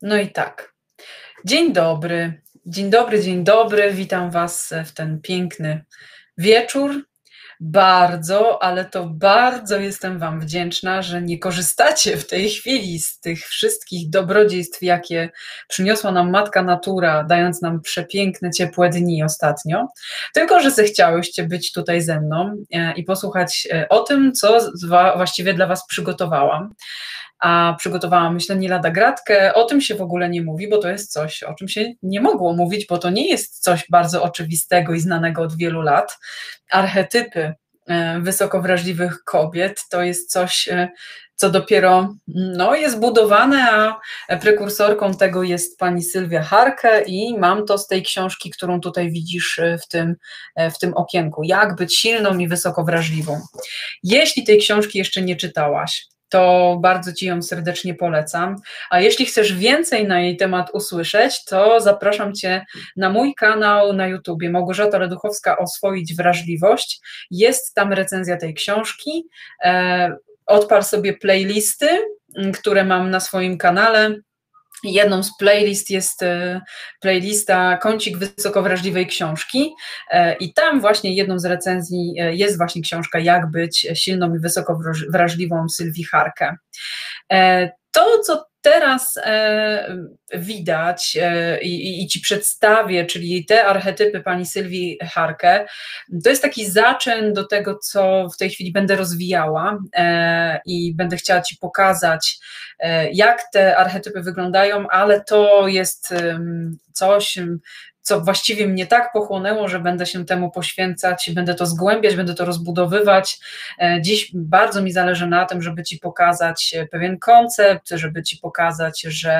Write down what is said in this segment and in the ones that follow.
No i tak. Dzień dobry, dzień dobry, dzień dobry. Witam Was w ten piękny wieczór. Bardzo, ale to bardzo jestem Wam wdzięczna, że nie korzystacie w tej chwili z tych wszystkich dobrodziejstw, jakie przyniosła nam Matka Natura, dając nam przepiękne, ciepłe dni ostatnio, tylko że zechciałyście być tutaj ze mną i posłuchać o tym, co właściwie dla Was przygotowałam. A przygotowałam, myślę, nie lada gratkę. O tym się w ogóle nie mówi, bo to jest coś, o czym się nie mogło mówić, bo to nie jest coś bardzo oczywistego i znanego od wielu lat. Archetypy wysoko wrażliwych kobiet to jest coś, co dopiero jest budowane, a prekursorką tego jest pani Sylwia Harke i mam to z tej książki, którą tutaj widzisz w tym okienku. Jak być silną i wysoko wrażliwą. Jeśli tej książki jeszcze nie czytałaś, to bardzo Ci ją serdecznie polecam. A jeśli chcesz więcej na jej temat usłyszeć, to zapraszam Cię na mój kanał na YouTubie Małgorzata Leduchowska Oswoić wrażliwość. Jest tam recenzja tej książki. Odpal sobie playlisty, które mam na swoim kanale. Jedną z playlist jest playlista Kącik wysokowrażliwej książki i tam właśnie jedną z recenzji jest właśnie książka Jak być silną i wysokowrażliwą Sylwii Harke. To, co teraz widać i Ci przedstawię, czyli te archetypy pani Sylwii Harke, to jest taki zaczyn do tego, co w tej chwili będę rozwijała i będę chciała Ci pokazać, jak te archetypy wyglądają, ale to jest coś, co właściwie mnie tak pochłonęło, że będę się temu poświęcać, będę to zgłębiać, będę to rozbudowywać. Dziś bardzo mi zależy na tym, żeby Ci pokazać pewien koncept, żeby Ci pokazać,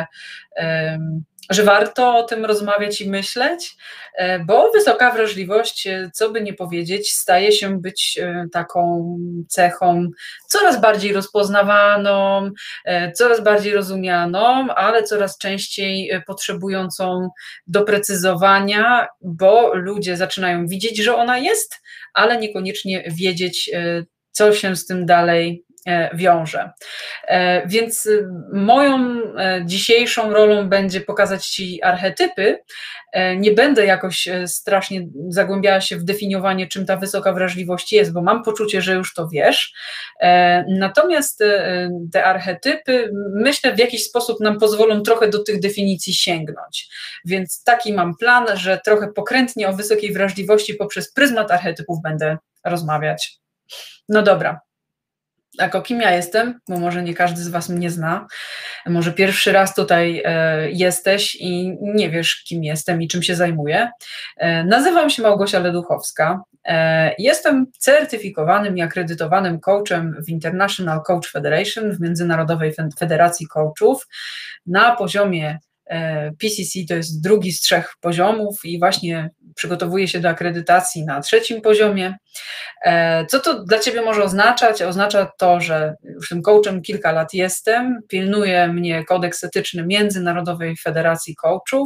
że warto o tym rozmawiać i myśleć, bo wysoka wrażliwość, co by nie powiedzieć, staje się być taką cechą coraz bardziej rozpoznawaną, coraz bardziej rozumianą, ale coraz częściej potrzebującą doprecyzowania, bo ludzie zaczynają widzieć, że ona jest, ale niekoniecznie wiedzieć, co się z tym dalej wiąże. Więc moją dzisiejszą rolą będzie pokazać Ci archetypy. Nie będę jakoś strasznie zagłębiała się w definiowanie, czym ta wysoka wrażliwość jest, bo mam poczucie, że już to wiesz. Natomiast te archetypy, myślę, w jakiś sposób nam pozwolą trochę do tych definicji sięgnąć. Więc taki mam plan, że trochę pokrętnie o wysokiej wrażliwości poprzez pryzmat archetypów będę rozmawiać. No dobra. Tak, o kim ja jestem, bo może nie każdy z Was mnie zna, może pierwszy raz tutaj jesteś i nie wiesz, kim jestem i czym się zajmuję. Nazywam się Małgosia Leduchowska, jestem certyfikowanym i akredytowanym coachem w International Coach Federation, w Międzynarodowej Federacji Coachów na poziomie PCC, to jest drugi z 3 poziomów i właśnie przygotowuję się do akredytacji na 3. poziomie. Co to dla Ciebie może oznaczać? Oznacza to, że już tym coachem kilka lat jestem, pilnuje mnie kodeks etyczny Międzynarodowej Federacji Coachów,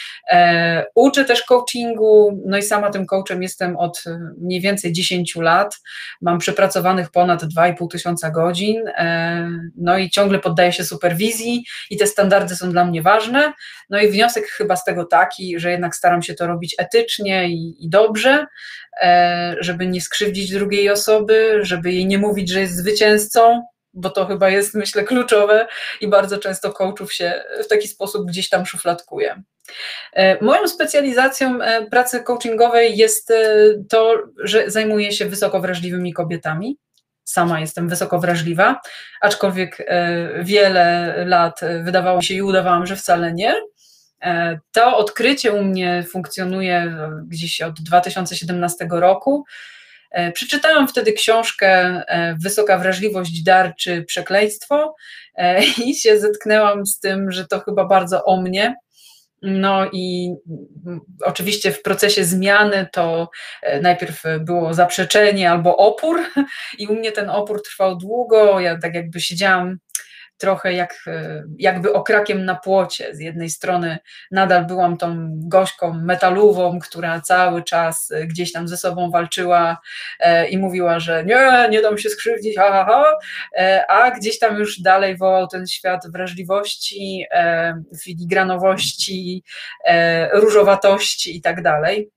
uczę też coachingu, no i sama tym coachem jestem od mniej więcej 10 lat, mam przepracowanych ponad 2500 godzin, no i ciągle poddaję się superwizji i te standardy są dla mnie ważne, no i wniosek chyba z tego taki, że jednak staram się to robić etycznie i dobrze, żeby nie skrzywdzić drugiej osoby, żeby jej nie mówić, że jest zwycięzcą, bo to chyba jest, myślę, kluczowe i bardzo często coachów się w taki sposób gdzieś tam szufladkuje. Moją specjalizacją pracy coachingowej jest to, że zajmuję się wysoko wrażliwymi kobietami. Sama jestem wysoko wrażliwa, aczkolwiek wiele lat wydawało się i udawałam, że wcale nie. To odkrycie u mnie funkcjonuje gdzieś od 2017 roku. Przeczytałam wtedy książkę Wysoka wrażliwość, dar czy przekleństwo i się zetknęłam z tym, że to chyba bardzo o mnie. No i oczywiście w procesie zmiany to najpierw było zaprzeczenie albo opór i u mnie ten opór trwał długo, ja tak jakby siedziałam trochę jakby okrakiem na płocie. Z jednej strony nadal byłam tą gośką metalową, która cały czas gdzieś tam ze sobą walczyła i mówiła, że nie dam się skrzywdzić, ha, ha, ha, a gdzieś tam już dalej wołał ten świat wrażliwości, filigranowości, różowatości i tak dalej.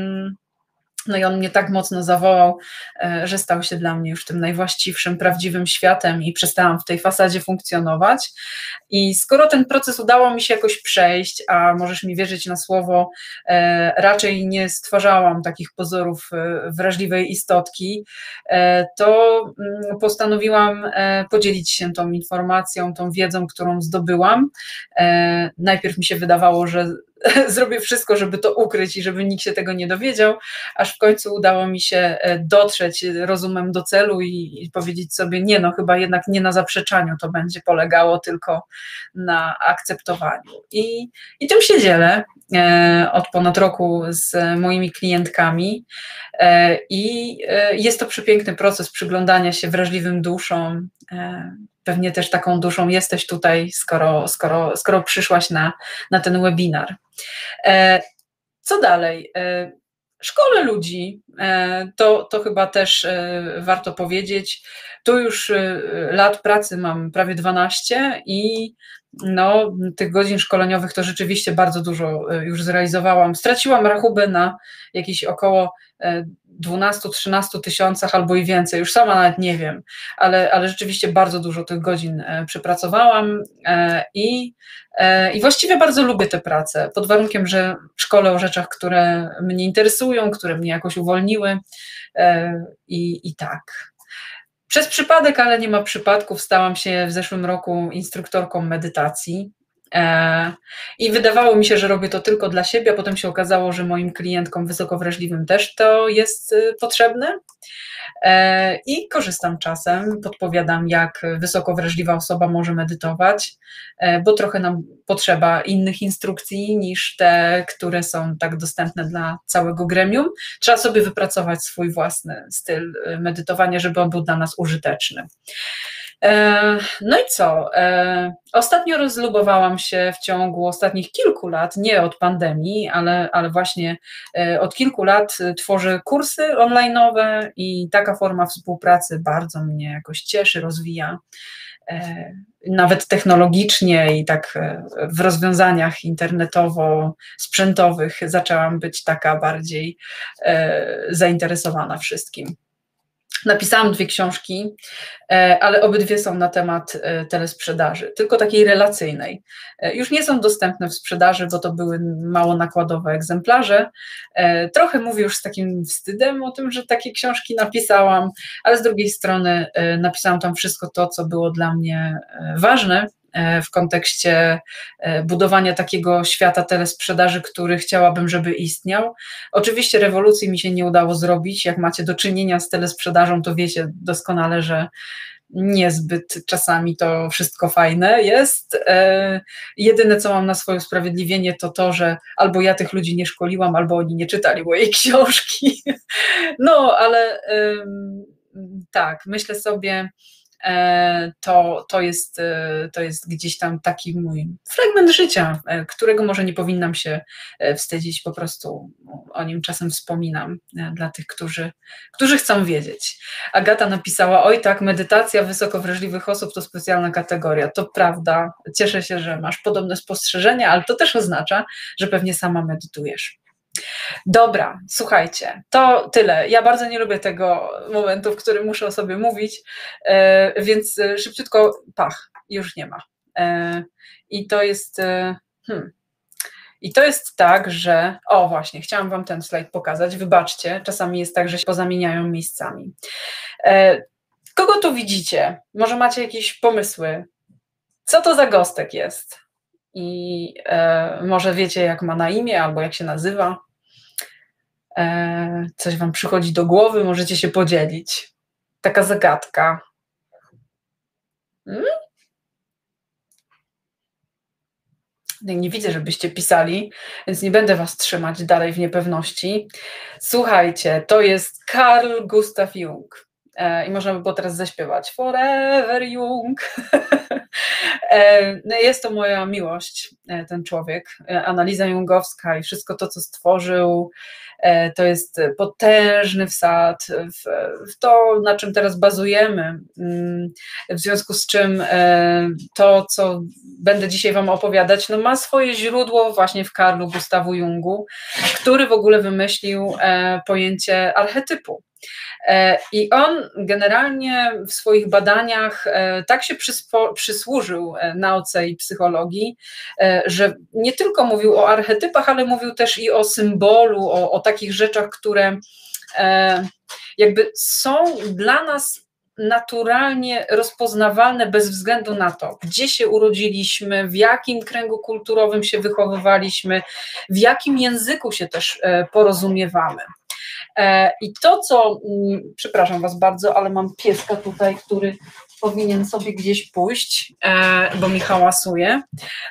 No i on mnie tak mocno zawołał, że stał się dla mnie już tym najwłaściwszym, prawdziwym światem i przestałam w tej fasadzie funkcjonować. I skoro ten proces udało mi się jakoś przejść, a możesz mi wierzyć na słowo, raczej nie stwarzałam takich pozorów wrażliwej istotki, to postanowiłam podzielić się tą informacją, tą wiedzą, którą zdobyłam. Najpierw mi się wydawało, że zrobię wszystko, żeby to ukryć i żeby nikt się tego nie dowiedział, aż w końcu udało mi się dotrzeć rozumem do celu i powiedzieć sobie, nie, no chyba jednak nie na zaprzeczaniu to będzie polegało, tylko na akceptowaniu. I tym się dzielę od ponad roku z moimi klientkami i jest to przepiękny proces przyglądania się wrażliwym duszom. Pewnie też taką duszą jesteś tutaj, skoro przyszłaś na ten webinar. Co dalej? Szkole ludzi, to chyba też warto powiedzieć. Tu już lat pracy mam prawie 12 i no, tych godzin szkoleniowych to rzeczywiście bardzo dużo już zrealizowałam. Straciłam rachubę na jakieś około 12-13 tysiącach albo i więcej, już sama nawet nie wiem, ale rzeczywiście bardzo dużo tych godzin przepracowałam i właściwie bardzo lubię tę pracę, pod warunkiem, że szkolę o rzeczach, które mnie interesują, które mnie jakoś uwolniły i tak. Przez przypadek, ale nie ma przypadków, stałam się w zeszłym roku instruktorką medytacji i wydawało mi się, że robię to tylko dla siebie, a potem się okazało, że moim klientkom wysoko wrażliwym też to jest potrzebne i korzystam czasem, podpowiadam, jak wysoko wrażliwa osoba może medytować, bo trochę nam potrzeba innych instrukcji niż te, które są tak dostępne dla całego gremium. Trzeba sobie wypracować swój własny styl medytowania, żeby on był dla nas użyteczny. No i co? Ostatnio rozlubowałam się w ciągu ostatnich kilku lat, nie od pandemii, ale właśnie od kilku lat tworzę kursy online'owe i taka forma współpracy bardzo mnie jakoś cieszy, rozwija. Nawet technologicznie i tak w rozwiązaniach internetowo-sprzętowych zaczęłam być taka bardziej zainteresowana wszystkim. Napisałam 2 książki, ale obydwie są na temat telesprzedaży, tylko takiej relacyjnej. Już nie są dostępne w sprzedaży, bo to były mało nakładowe egzemplarze. Trochę mówię już z takim wstydem o tym, że takie książki napisałam, ale z drugiej strony napisałam tam wszystko to, co było dla mnie ważne w kontekście budowania takiego świata telesprzedaży, który chciałabym, żeby istniał. Oczywiście rewolucji mi się nie udało zrobić. Jak macie do czynienia z telesprzedażą, to wiecie doskonale, że niezbyt czasami to wszystko fajne jest. Jedyne, co mam na swoje usprawiedliwienie, to to, że albo ja tych ludzi nie szkoliłam, albo oni nie czytali mojej książki. No, ale tak, myślę sobie, to jest gdzieś tam taki mój fragment życia, którego może nie powinnam się wstydzić, po prostu o nim czasem wspominam dla tych, którzy chcą wiedzieć. Agata napisała, oj tak, medytacja wysoko wrażliwych osób to specjalna kategoria. To prawda, cieszę się, że masz podobne spostrzeżenia, ale to też oznacza, że pewnie sama medytujesz. Dobra, słuchajcie, to tyle. Ja bardzo nie lubię tego momentu, w którym muszę o sobie mówić, więc szybciutko, już nie ma. I to jest... I to jest tak, że... O właśnie, chciałam wam ten slajd pokazać. Wybaczcie, czasami jest tak, że się pozamieniają miejscami. Kogo tu widzicie? Może macie jakieś pomysły? Co to za gostek jest? I może wiecie, jak ma na imię albo jak się nazywa? Coś wam przychodzi do głowy, możecie się podzielić. Taka zagadka. Nie widzę, żebyście pisali, więc nie będę was trzymać dalej w niepewności. Słuchajcie, to jest Carl Gustav Jung. I można by było teraz zaśpiewać Forever Jung. No jest to moja miłość, ten człowiek, analiza jungowska i wszystko to, co stworzył, to jest potężny wsad w to, na czym teraz bazujemy, w związku z czym to, co będę dzisiaj Wam opowiadać, no ma swoje źródło właśnie w Carlu Gustavu Jungu, który w ogóle wymyślił pojęcie archetypu. I on generalnie w swoich badaniach tak się przysłużył nauce i psychologii, że nie tylko mówił o archetypach, ale mówił też i o symbolu, o takich rzeczach, które jakby są dla nas naturalnie rozpoznawalne bez względu na to, gdzie się urodziliśmy, w jakim kręgu kulturowym się wychowywaliśmy, w jakim języku się też porozumiewamy. I to, co, przepraszam Was bardzo, ale mam pieska tutaj, który powinien sobie gdzieś pójść, bo mi hałasuje.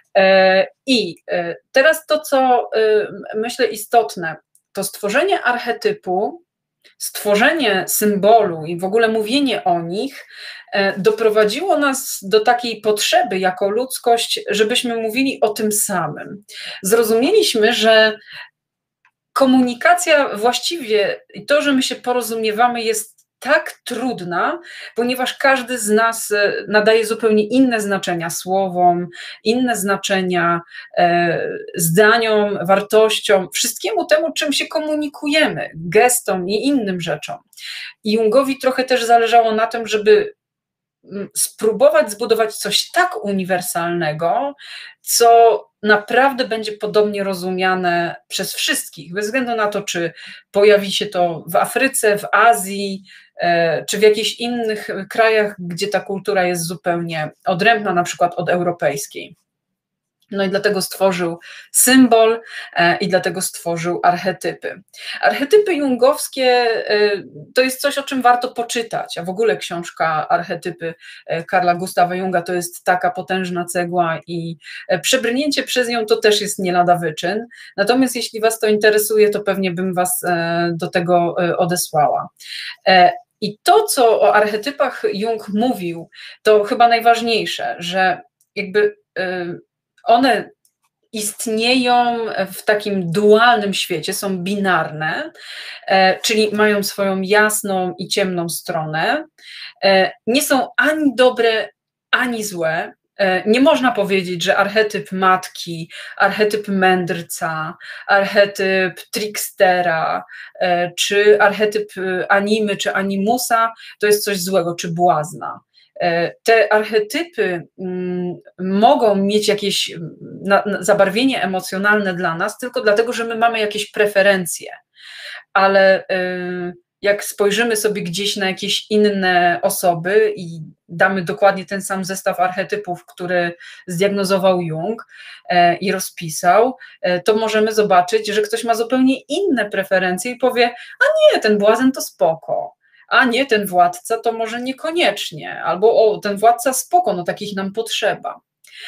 I teraz to, co myślę istotne, to stworzenie archetypu, stworzenie symbolu i w ogóle mówienie o nich doprowadziło nas do takiej potrzeby jako ludzkość, żebyśmy mówili o tym samym. Zrozumieliśmy, że komunikacja właściwie i to, że my się porozumiewamy, jest tak trudna, ponieważ każdy z nas nadaje zupełnie inne znaczenia słowom, inne znaczenia zdaniom, wartościom, wszystkiemu temu, czym się komunikujemy, gestom i innym rzeczom. I Jungowi trochę też zależało na tym, żeby spróbować zbudować coś tak uniwersalnego, co naprawdę będzie podobnie rozumiane przez wszystkich, bez względu na to, czy pojawi się to w Afryce, w Azji, czy w jakichś innych krajach, gdzie ta kultura jest zupełnie odrębna, na przykład od europejskiej. No i dlatego stworzył symbol i dlatego stworzył archetypy. Archetypy jungowskie to jest coś, o czym warto poczytać, a w ogóle książka Archetypy Carla Gustava Junga to jest taka potężna cegła i przebrnięcie przez nią to też jest nie lada wyczyn. Natomiast jeśli Was to interesuje, to pewnie bym Was do tego odesłała. I to, co o archetypach Jung mówił, to chyba najważniejsze, że jakby one istnieją w takim dualnym świecie, są binarne, czyli mają swoją jasną i ciemną stronę. Nie są ani dobre, ani złe. Nie można powiedzieć, że archetyp matki, archetyp mędrca, archetyp trickstera, czy archetyp animy, czy animusa to jest coś złego, czy błazna. Te archetypy mogą mieć jakieś zabarwienie emocjonalne dla nas tylko dlatego, że my mamy jakieś preferencje, ale jak spojrzymy sobie gdzieś na jakieś inne osoby i damy dokładnie ten sam zestaw archetypów, który zdiagnozował Jung i rozpisał, to możemy zobaczyć, że ktoś ma zupełnie inne preferencje i powie, a nie, ten błazen to spoko, a nie, ten władca to może niekoniecznie, albo o, ten władca spoko, no takich nam potrzeba.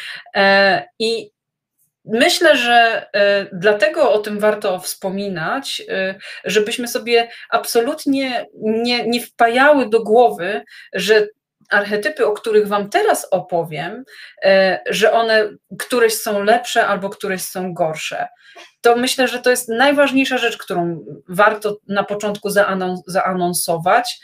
I myślę, że dlatego o tym warto wspominać, żebyśmy sobie absolutnie nie wpajały do głowy, że archetypy, o których Wam teraz opowiem, że one któreś są lepsze albo któreś są gorsze. To myślę, że to jest najważniejsza rzecz, którą warto na początku zaanonsować,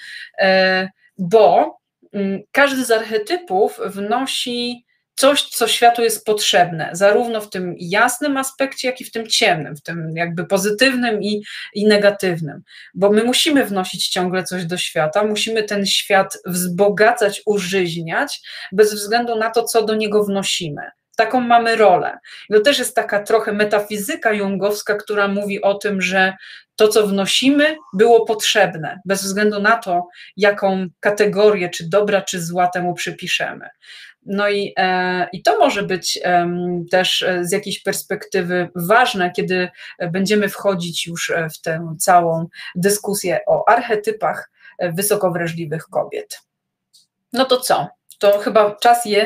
bo każdy z archetypów wnosi coś, co światu jest potrzebne, zarówno w tym jasnym aspekcie, jak i w tym ciemnym, w tym jakby pozytywnym i negatywnym, bo my musimy wnosić ciągle coś do świata, musimy ten świat wzbogacać, użyźniać, bez względu na to, co do niego wnosimy. Taką mamy rolę. I to też jest taka trochę metafizyka jungowska, która mówi o tym, że to, co wnosimy, było potrzebne, bez względu na to, jaką kategorię, czy dobra, czy zła temu przypiszemy. No i to może być też z jakiejś perspektywy ważne, kiedy będziemy wchodzić już w tę całą dyskusję o archetypach wysoko wrażliwych kobiet. No to co? To chyba czas je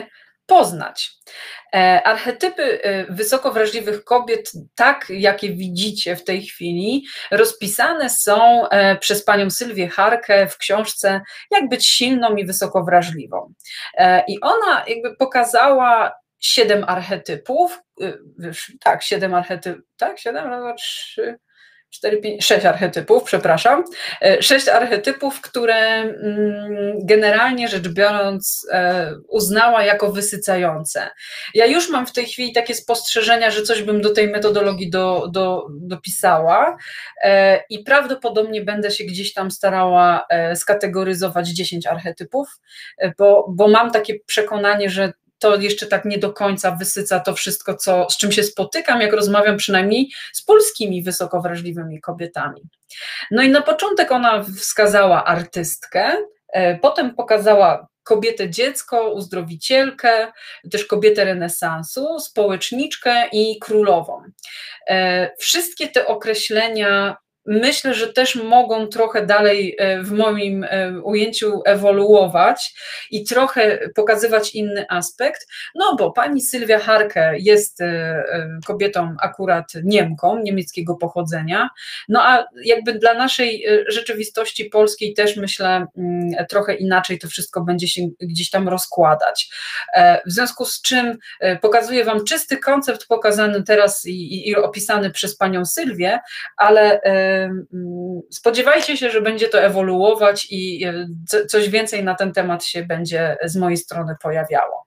poznać. Archetypy wysoko wrażliwych kobiet, tak jakie widzicie w tej chwili, rozpisane są przez panią Sylwię Harkę w książce Jak być silną i wysoko wrażliwą. I ona jakby pokazała 7 archetypów, tak, 7 archetypów, tak, 7, 3, 4, 5, 6 archetypów, przepraszam. 6 archetypów, które generalnie rzecz biorąc uznała jako wysycające. Ja już mam w tej chwili takie spostrzeżenia, że coś bym do tej metodologii dopisała i prawdopodobnie będę się gdzieś tam starała skategoryzować 10 archetypów, bo mam takie przekonanie, że to jeszcze tak nie do końca wysyca to wszystko, z czym się spotykam, jak rozmawiam przynajmniej z polskimi wysoko wrażliwymi kobietami. No i na początek ona wskazała artystkę, potem pokazała kobietę dziecko, uzdrowicielkę, też kobietę renesansu, społeczniczkę i królową. Wszystkie te określenia myślę, że też mogą trochę dalej w moim ujęciu ewoluować i trochę pokazywać inny aspekt, no bo pani Sylwia Harke jest kobietą akurat Niemką, niemieckiego pochodzenia, no a jakby dla naszej rzeczywistości polskiej też myślę trochę inaczej to wszystko będzie się gdzieś tam rozkładać. W związku z czym pokazuję wam czysty koncept pokazany teraz i opisany przez panią Sylwię, ale spodziewajcie się, że będzie to ewoluować i coś więcej na ten temat się będzie z mojej strony pojawiało.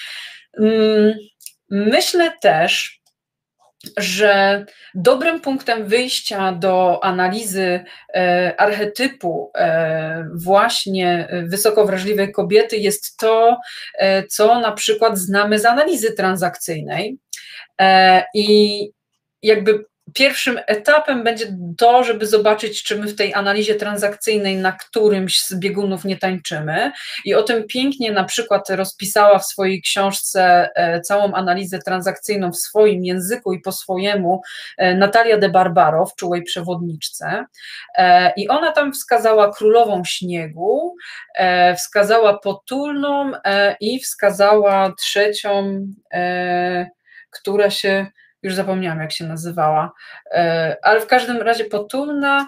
Myślę też, że dobrym punktem wyjścia do analizy archetypu właśnie wysoko wrażliwej kobiety jest to, co na przykład znamy z analizy transakcyjnej i jakby pierwszym etapem będzie to, żeby zobaczyć, czy my w tej analizie transakcyjnej na którymś z biegunów nie tańczymy. I o tym pięknie na przykład rozpisała w swojej książce całą analizę transakcyjną w swoim języku i po swojemu Natalia de Barbaro w Czułej przewodniczce. I ona tam wskazała królową śniegu, wskazała potulną i wskazała trzecią, która się... Już zapomniałam, jak się nazywała, ale w każdym razie potulna,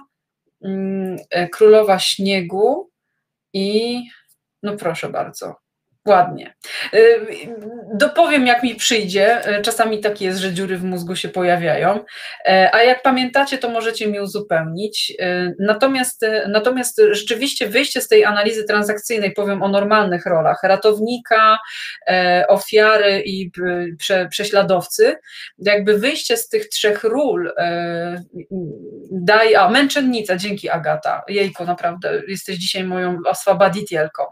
królowa śniegu i no proszę bardzo, ładnie. Dopowiem, jak mi przyjdzie, czasami tak jest, że dziury w mózgu się pojawiają, a jak pamiętacie, to możecie mi uzupełnić. Natomiast rzeczywiście wyjście z tej analizy transakcyjnej, powiem o normalnych rolach, ratownika, ofiary i prześladowcy, jakby wyjście z tych 3 ról daje, męczennica, dzięki Agata, jejko, naprawdę, jesteś dzisiaj moją oswabadicielką,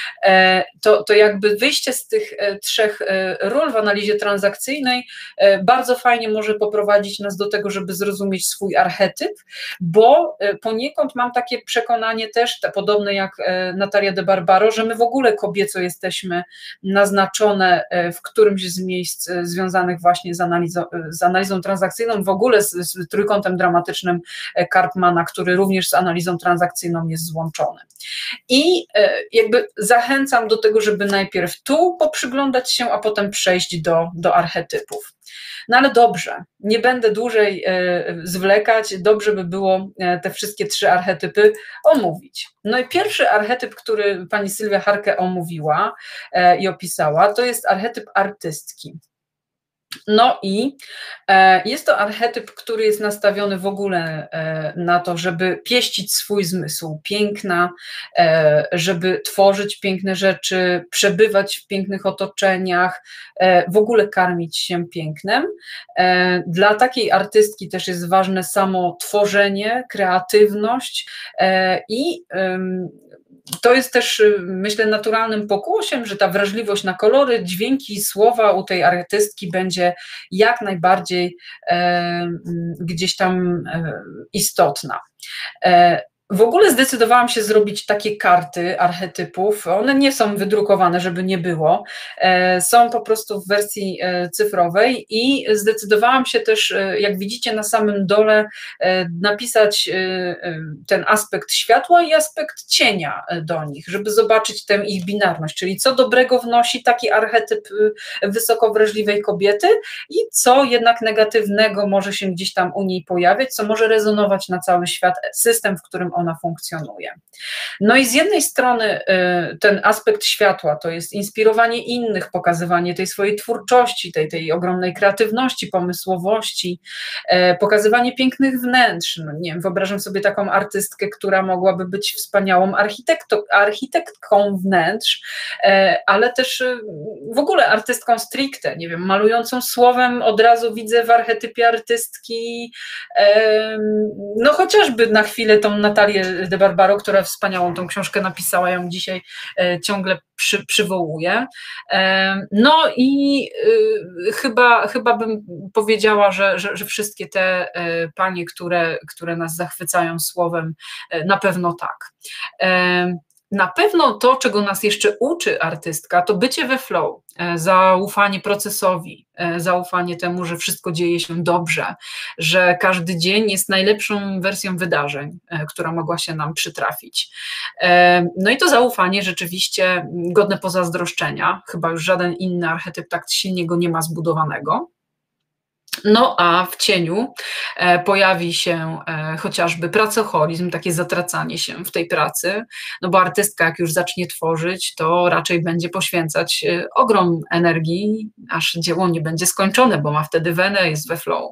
to jakby wyjście z tych 3 ról w analizie transakcyjnej bardzo fajnie może poprowadzić nas do tego, żeby zrozumieć swój archetyp, bo poniekąd mam takie przekonanie też, podobne jak Natalia de Barbaro, że my w ogóle kobieco jesteśmy naznaczone w którymś z miejsc związanych właśnie z analizą transakcyjną, w ogóle z trójkątem dramatycznym Karpmana, który również z analizą transakcyjną jest złączony. I jakby zachęcam do tego, żeby najpierw tu poprzyglądać się, a potem przejść do archetypów. No ale dobrze, nie będę dłużej zwlekać, dobrze by było te wszystkie 3 archetypy omówić. No i pierwszy archetyp, który pani Sylwia Harke omówiła i opisała, to jest archetyp artystki. No i jest to archetyp, który jest nastawiony w ogóle na to, żeby pieścić swój zmysł piękna, żeby tworzyć piękne rzeczy, przebywać w pięknych otoczeniach, w ogóle karmić się pięknem. Dla takiej artystki też jest ważne samo tworzenie, kreatywność i to jest też, myślę, naturalnym pokłosiem, że ta wrażliwość na kolory, dźwięki, słowa u tej artystki będzie jak najbardziej gdzieś tam istotna. W ogóle zdecydowałam się zrobić takie karty archetypów. One nie są wydrukowane, żeby nie było. Są po prostu w wersji cyfrowej i zdecydowałam się też, jak widzicie na samym dole, napisać ten aspekt światła i aspekt cienia do nich, żeby zobaczyć tę ich binarność, czyli co dobrego wnosi taki archetyp wysoko wrażliwej kobiety i co jednak negatywnego może się gdzieś tam u niej pojawiać, co może rezonować na cały świat, system, w którym ona funkcjonuje. No i z jednej strony ten aspekt światła to jest inspirowanie innych, pokazywanie tej swojej twórczości, tej ogromnej kreatywności, pomysłowości, pokazywanie pięknych wnętrz. No nie wiem, wyobrażam sobie taką artystkę, która mogłaby być wspaniałą architektką wnętrz, ale też w ogóle artystką stricte, nie wiem, malującą słowem od razu widzę w archetypie artystki, no chociażby na chwilę tą Natalię de Barbaro, która wspaniałą tą książkę napisała, ją dzisiaj ciągle przywołuję. No i chyba bym powiedziała, że wszystkie te panie, które nas zachwycają słowem, na pewno tak. Na pewno to, czego nas jeszcze uczy artystka, to bycie we flow, zaufanie procesowi, zaufanie temu, że wszystko dzieje się dobrze, że każdy dzień jest najlepszą wersją wydarzeń, która mogła się nam przytrafić. No i to zaufanie rzeczywiście godne pozazdroszczenia, chyba już żaden inny archetyp tak silnie go nie ma zbudowanego. No a w cieniu pojawi się chociażby pracoholizm, takie zatracanie się w tej pracy, no bo artystka jak już zacznie tworzyć, to raczej będzie poświęcać ogrom energii, aż dzieło nie będzie skończone, bo ma wtedy wenę, jest we flow.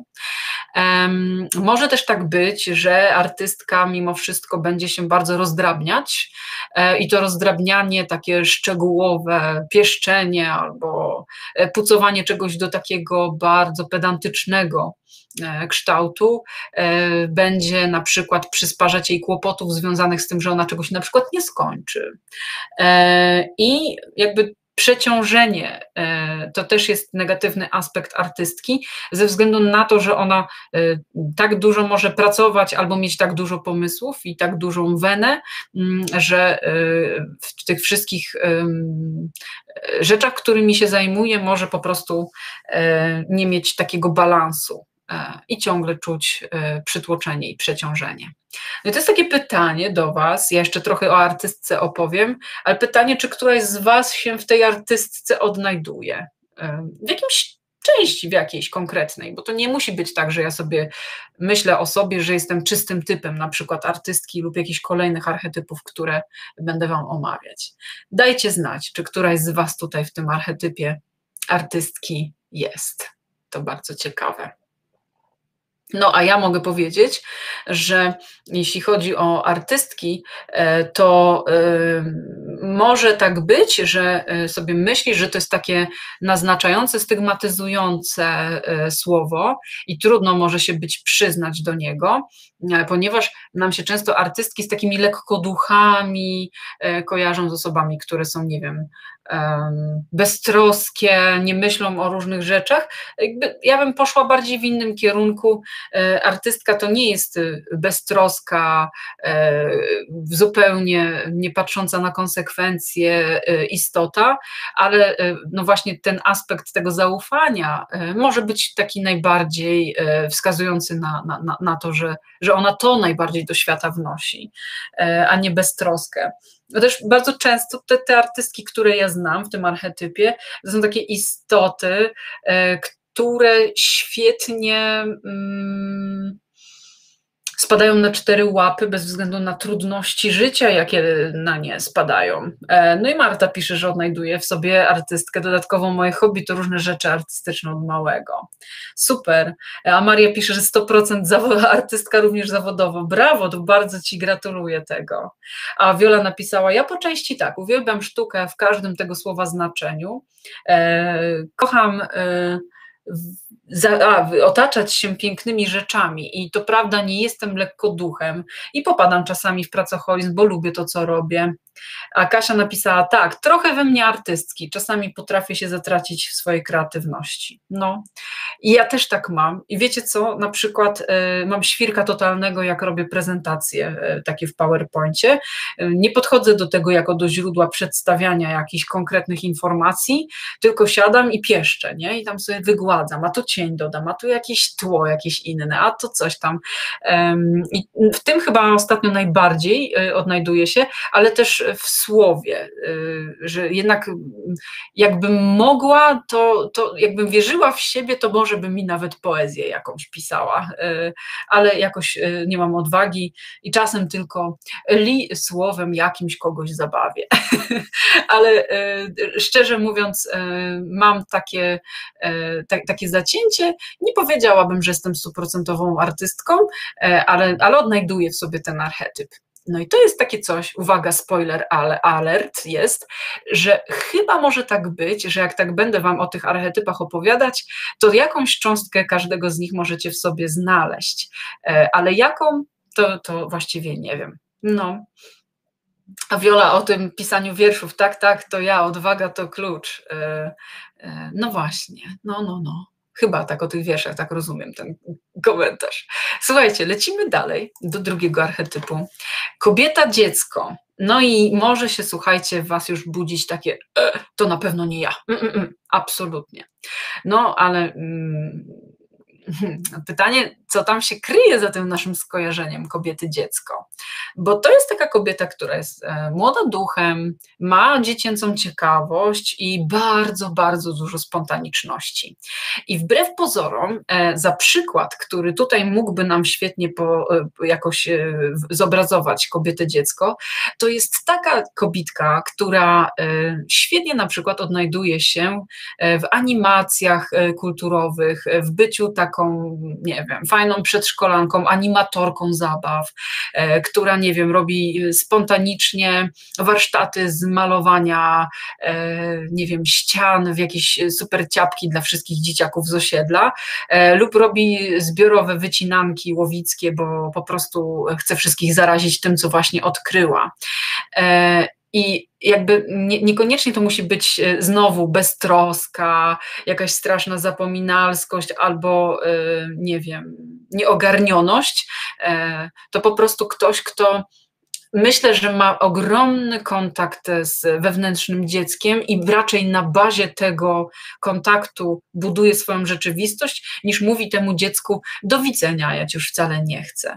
Może też tak być, że artystka mimo wszystko będzie się bardzo rozdrabniać i to rozdrabnianie takie szczegółowe, pieszczenie albo pucowanie czegoś do takiego bardzo pedantycznego kształtu będzie na przykład przysparzać jej kłopotów związanych z tym, że ona czegoś na przykład nie skończy. I jakby przeciążenie to też jest negatywny aspekt artystki, ze względu na to, że ona tak dużo może pracować albo mieć tak dużo pomysłów i tak dużą wenę, że w tych wszystkich rzeczach, którymi się zajmuje, może po prostu nie mieć takiego balansu i ciągle czuć przytłoczenie i przeciążenie. No i to jest takie pytanie do Was, ja jeszcze trochę o artystce opowiem, ale pytanie, czy któraś z Was się w tej artystce odnajduje? W jakimś części, w jakiejś konkretnej, bo to nie musi być tak, że ja sobie myślę o sobie, że jestem czystym typem, na przykład artystki lub jakichś kolejnych archetypów, które będę Wam omawiać. Dajcie znać, czy któraś z Was tutaj w tym archetypie artystki jest. To bardzo ciekawe. No a ja mogę powiedzieć, że jeśli chodzi o artystki, to może tak być, że sobie myślisz, że to jest takie naznaczające, stygmatyzujące słowo i trudno może się być przyznać do niego, ponieważ nam się często artystki z takimi lekkoduchami kojarzą z osobami, które są, nie wiem, beztroskie, nie myślą o różnych rzeczach. Ja bym poszła bardziej w innym kierunku. Artystka to nie jest beztroska, zupełnie nie patrząca na konsekwencje istota, ale no właśnie ten aspekt tego zaufania może być taki najbardziej wskazujący na to, że ona to najbardziej do świata wnosi, a nie beztroskę. No też bardzo często te artystki, które ja znam w tym archetypie, to są takie istoty, które świetnie spadają na 4 łapy bez względu na trudności życia, jakie na nie spadają. No i Marta pisze, że odnajduje w sobie artystkę. Dodatkowo moje hobby to różne rzeczy artystyczne od małego. Super. A Maria pisze, że 100% artystka również zawodowo. Brawo, to bardzo Ci gratuluję tego. A Wiola napisała, ja po części tak, uwielbiam sztukę w każdym tego słowa znaczeniu. Kocham otaczać się pięknymi rzeczami i to prawda, nie jestem lekkoduchem i popadam czasami w pracoholizm, bo lubię to, co robię. A Kasia napisała tak, trochę we mnie artystki, czasami potrafię się zatracić w swojej kreatywności. No i ja też tak mam i wiecie co, na przykład mam świrka totalnego, jak robię prezentacje takie w PowerPoincie, nie podchodzę do tego jako do źródła przedstawiania jakichś konkretnych informacji, tylko siadam i pieszczę, nie? I tam sobie wygładzam, a tu cień dodam, a tu jakieś tło jakieś inne, a to coś tam. I w tym chyba ostatnio najbardziej odnajduję się, ale też w słowie, że jednak jakbym mogła, to jakbym wierzyła w siebie, to może bym mi nawet poezję jakąś pisała, ale jakoś nie mam odwagi i czasem tylko słowem jakimś kogoś zabawię. Ale szczerze mówiąc, mam takie zacięcie, nie powiedziałabym, że jestem 100% artystką, ale odnajduję w sobie ten archetyp. No i to jest takie coś, uwaga, spoiler alert jest, że chyba może tak być, że jak tak będę wam o tych archetypach opowiadać, to jakąś cząstkę każdego z nich możecie w sobie znaleźć, ale jaką, to właściwie nie wiem. No. A Wiola o tym pisaniu wierszów, tak, to ja, odwaga to klucz. No właśnie, no. Chyba tak o tych wierszach, tak rozumiem ten komentarz. Słuchajcie, lecimy dalej do drugiego archetypu. Kobieta, dziecko. No i może się, słuchajcie, w was już budzić takie, to na pewno nie ja. Absolutnie. No, ale pytanie, co tam się kryje za tym naszym skojarzeniem kobiety, dziecko? Bo to jest taka kobieta, która jest młoda duchem, ma dziecięcą ciekawość i bardzo, bardzo dużo spontaniczności. I wbrew pozorom, za przykład, który tutaj mógłby nam świetnie jakoś zobrazować kobietę, dziecko, to jest taka kobitka, która świetnie na przykład odnajduje się w animacjach kulturowych, w byciu taką, nie wiem, fajną przedszkolanką, animatorką zabaw, która, nie wiem, robi spontanicznie warsztaty z malowania, nie wiem, ścian w jakieś super ciapki dla wszystkich dzieciaków z osiedla, lub robi zbiorowe wycinanki łowickie, bo po prostu chce wszystkich zarazić tym, co właśnie odkryła. I jakby niekoniecznie to musi być znowu beztroska, jakaś straszna zapominalskość albo, nie wiem, nieogarnioność. To po prostu ktoś, kto myślę, że ma ogromny kontakt z wewnętrznym dzieckiem i raczej na bazie tego kontaktu buduje swoją rzeczywistość, niż mówi temu dziecku: do widzenia, ja cię już wcale nie chcę.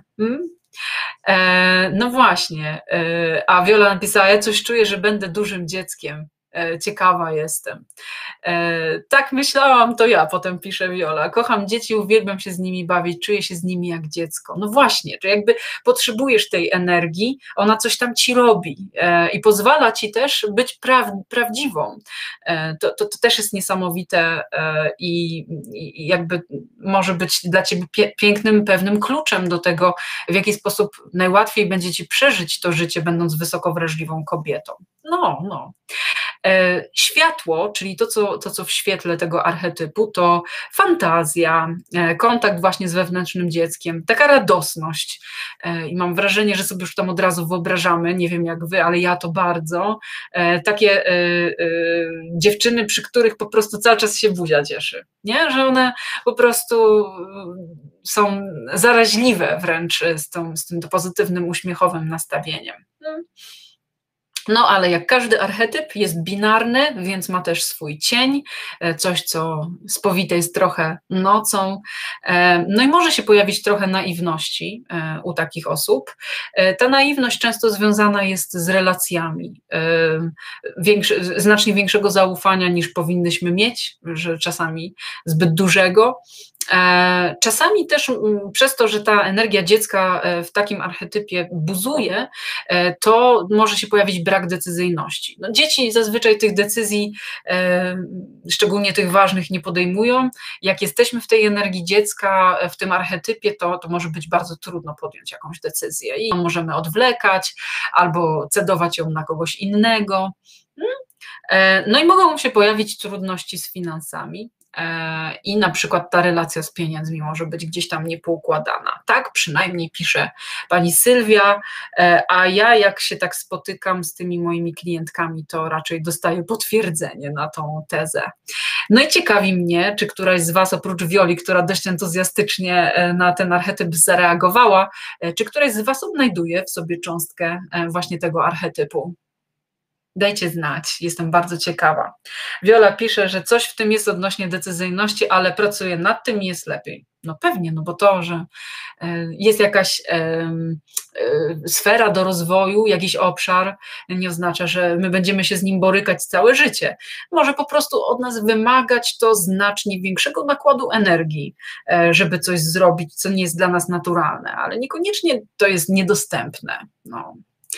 No właśnie, a Wiola napisała: ja coś czuję, że będę dużym dzieckiem. Ciekawa jestem. Tak myślałam, to ja, potem pisze Wiola. Kocham dzieci, uwielbiam się z nimi bawić, czuję się z nimi jak dziecko. No właśnie, że jakby potrzebujesz tej energii, ona coś tam ci robi i pozwala ci też być prawdziwą. To też jest niesamowite i jakby może być dla ciebie pięknym, pewnym kluczem do tego, w jaki sposób najłatwiej będzie ci przeżyć to życie, będąc wysoko wrażliwą kobietą. No. Światło, czyli to, co w świetle tego archetypu, to fantazja, kontakt właśnie z wewnętrznym dzieckiem, taka radosność. I mam wrażenie, że sobie już tam od razu wyobrażamy, nie wiem jak wy, ale ja to bardzo, takie dziewczyny, przy których po prostu cały czas się buzia cieszy, nie? Że one po prostu są zaraźliwe wręcz z tym pozytywnym, uśmiechowym nastawieniem. No, ale jak każdy archetyp jest binarny, więc ma też swój cień, coś, co spowite jest trochę nocą. No i może się pojawić trochę naiwności u takich osób. Ta naiwność często związana jest z relacjami. Znacznie większego zaufania niż powinnyśmy mieć, że czasami zbyt dużego. Czasami też przez to, że ta energia dziecka w takim archetypie buzuje, to może się pojawić brak decyzyjności. No, dzieci zazwyczaj tych decyzji, szczególnie tych ważnych, nie podejmują. Jak jesteśmy w tej energii dziecka, w tym archetypie, to może być bardzo trudno podjąć jakąś decyzję i możemy odwlekać albo cedować ją na kogoś innego. No i mogą się pojawić trudności z finansami. i na przykład ta relacja z pieniędzmi może być gdzieś tam niepoukładana. Tak przynajmniej pisze pani Sylwia, a ja jak się tak spotykam z tymi moimi klientkami, to raczej dostaję potwierdzenie na tą tezę. No i ciekawi mnie, czy któraś z Was, oprócz Wioli, która dość entuzjastycznie na ten archetyp zareagowała, czy któraś z Was odnajduje w sobie cząstkę właśnie tego archetypu? Dajcie znać, jestem bardzo ciekawa. Wiola pisze, że coś w tym jest odnośnie decyzyjności, ale pracuję nad tym i jest lepiej. No pewnie, no bo to, że jest jakaś sfera do rozwoju, jakiś obszar, nie oznacza, że my będziemy się z nim borykać całe życie. Może po prostu od nas wymagać to znacznie większego nakładu energii, żeby coś zrobić, co nie jest dla nas naturalne, ale niekoniecznie to jest niedostępne. No.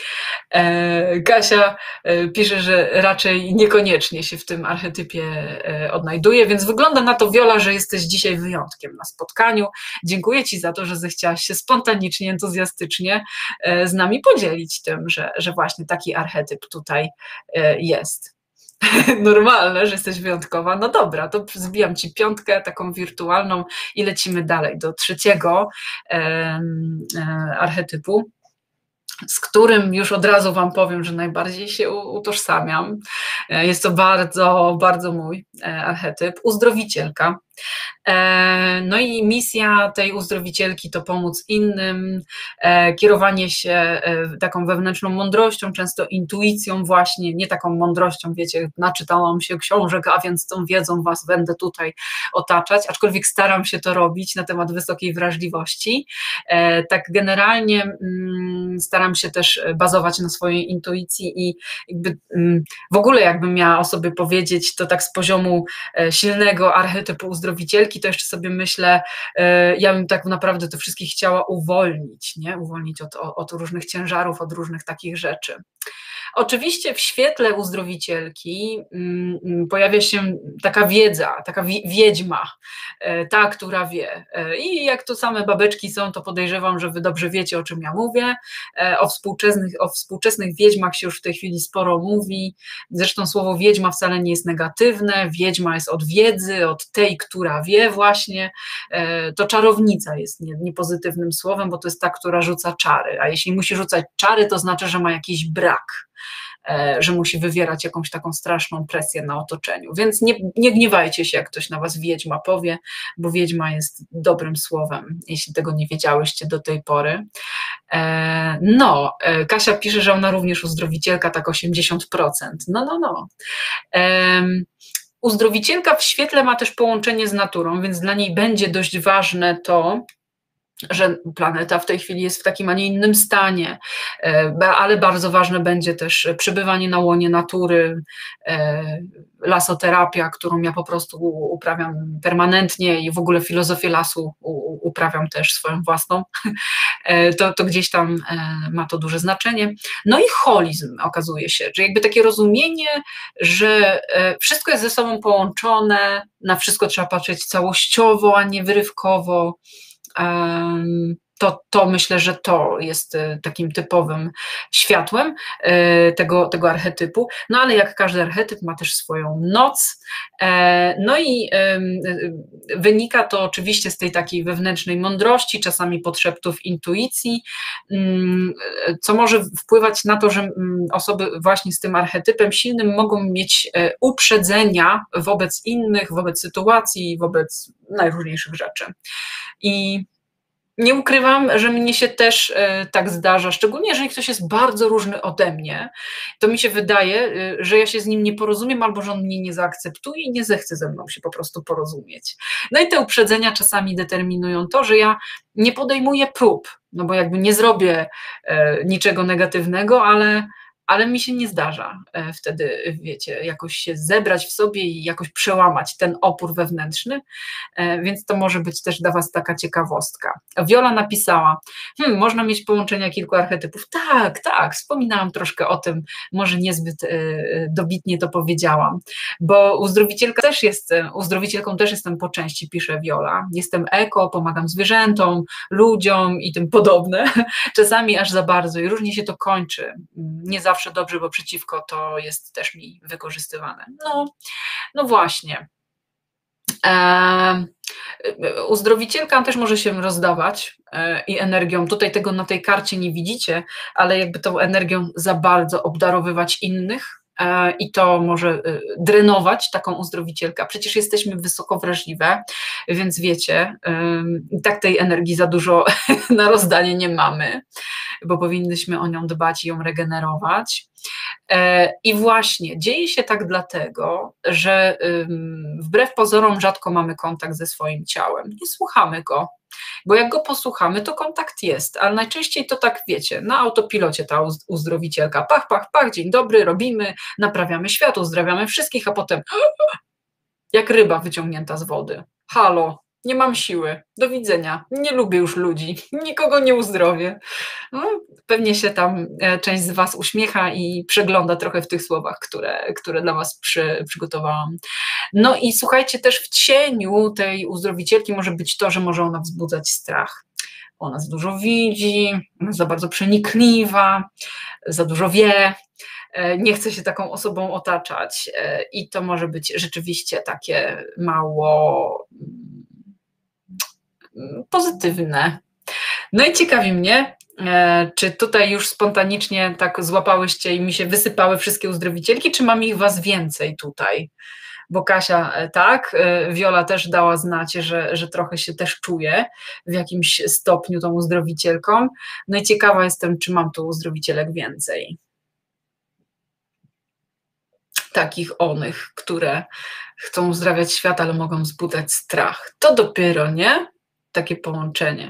Kasia pisze, że raczej niekoniecznie się w tym archetypie odnajduje, więc wygląda na to, Wiola, że jesteś dzisiaj wyjątkiem na spotkaniu. Dziękuję Ci za to, że zechciałaś się spontanicznie, entuzjastycznie z nami podzielić tym, że właśnie taki archetyp tutaj jest. Normalne, że jesteś wyjątkowa. No dobra, to zbijam Ci piątkę taką wirtualną i lecimy dalej do trzeciego archetypu, z którym już od razu Wam powiem, że najbardziej się utożsamiam. Jest to bardzo, bardzo mój archetyp, uzdrowicielka. No i misja tej uzdrowicielki to pomóc innym, kierowanie się taką wewnętrzną mądrością, często intuicją właśnie, nie taką mądrością, wiecie, naczytałam się książek, a więc tą wiedzą Was będę tutaj otaczać, aczkolwiek staram się to robić na temat wysokiej wrażliwości. Tak generalnie staram się też bazować na swojej intuicji i jakby w ogóle jakbym miała o sobie powiedzieć, to tak z poziomu silnego archetypu uzdrowicielki, to jeszcze sobie myślę, ja bym tak naprawdę to wszystkich chciała uwolnić, nie? Uwolnić od różnych ciężarów, od różnych takich rzeczy. Oczywiście w świetle uzdrowicielki pojawia się taka wiedza, taka wiedźma, ta, która wie. I jak to same babeczki są, to podejrzewam, że Wy dobrze wiecie, o czym ja mówię. O współczesnych wiedźmach się już w tej chwili sporo mówi. Zresztą słowo wiedźma wcale nie jest negatywne. Wiedźma jest od wiedzy, od tej, która wie właśnie. To czarownica jest niepozytywnym słowem, bo to jest ta, która rzuca czary. A jeśli musi rzucać czary, to znaczy, że ma jakiś brak, że musi wywierać jakąś taką straszną presję na otoczeniu. Więc nie gniewajcie się, jak ktoś na Was wiedźma powie, bo wiedźma jest dobrym słowem, jeśli tego nie wiedziałyście do tej pory. Kasia pisze, że ona również uzdrowicielka, tak 80%. No. Uzdrowicielka w świetle ma też połączenie z naturą, więc dla niej będzie dość ważne to, że planeta w tej chwili jest w takim, a nie innym stanie, ale bardzo ważne będzie też przebywanie na łonie natury, lasoterapia, którą ja po prostu uprawiam permanentnie i w ogóle filozofię lasu uprawiam też swoją własną, to gdzieś tam ma to duże znaczenie. No i holizm okazuje się, że jakby takie rozumienie, że wszystko jest ze sobą połączone, na wszystko trzeba patrzeć całościowo, a nie wyrywkowo. To myślę, że to jest takim typowym światłem tego archetypu, no ale jak każdy archetyp ma też swoją noc, no i wynika to oczywiście z tej takiej wewnętrznej mądrości, czasami podszeptów intuicji, co może wpływać na to, że osoby właśnie z tym archetypem silnym mogą mieć uprzedzenia wobec innych, wobec sytuacji, wobec najróżniejszych rzeczy. I nie ukrywam, że mnie się też tak zdarza, szczególnie jeżeli ktoś jest bardzo różny ode mnie, to mi się wydaje, że ja się z nim nie porozumiem albo że on mnie nie zaakceptuje i nie zechce ze mną się po prostu porozumieć. No i te uprzedzenia czasami determinują to, że ja nie podejmuję prób, no bo jakby nie zrobię niczego negatywnego, ale mi się nie zdarza wtedy, wiecie, jakoś się zebrać w sobie i jakoś przełamać ten opór wewnętrzny, więc to może być też dla Was taka ciekawostka. Wiola napisała, można mieć połączenia kilku archetypów. Tak, wspominałam troszkę o tym, może niezbyt dobitnie to powiedziałam, bo uzdrowicielką też jestem po części, pisze Wiola. Jestem eko, pomagam zwierzętom, ludziom i tym podobne, czasami aż za bardzo i różnie się to kończy. Nie zawsze dobrze, bo przeciwko to jest też mi wykorzystywane. No właśnie. E, Uzdrowicielka też może się rozdawać i energią. Tutaj tego na tej karcie nie widzicie, ale jakby tą energią za bardzo obdarowywać innych i to może drenować taką uzdrowicielkę. Przecież jesteśmy wysoko wrażliwe, więc wiecie, i tak tej energii za dużo na rozdanie nie mamy, bo powinnyśmy o nią dbać i ją regenerować. I właśnie dzieje się tak dlatego, że wbrew pozorom rzadko mamy kontakt ze swoim ciałem, nie słuchamy go, bo jak go posłuchamy, to kontakt jest, ale najczęściej to tak, wiecie, na autopilocie ta uzdrowicielka, pach, pach, pach, dzień dobry, robimy, naprawiamy świat, uzdrawiamy wszystkich, a potem jak ryba wyciągnięta z wody. Halo, nie mam siły, do widzenia, nie lubię już ludzi, nikogo nie uzdrowię. No, pewnie się tam część z Was uśmiecha i przegląda trochę w tych słowach, które dla Was przygotowałam. No i słuchajcie, też w cieniu tej uzdrowicielki może być to, że może ona wzbudzać strach. Ona za dużo widzi, ona jest za bardzo przenikliwa, za dużo wie, nie chce się taką osobą otaczać i to może być rzeczywiście takie mało pozytywne. No i ciekawi mnie, czy tutaj już spontanicznie tak złapałyście i mi się wysypały wszystkie uzdrowicielki, czy mam ich Was więcej tutaj? Bo Kasia tak, Wiola też dała znać, że trochę się też czuje w jakimś stopniu tą uzdrowicielką. No i ciekawa jestem, czy mam tu uzdrowicielek więcej. Takich onych, które chcą uzdrawiać świat, ale mogą wzbudzać strach. To dopiero, nie? Takie połączenie.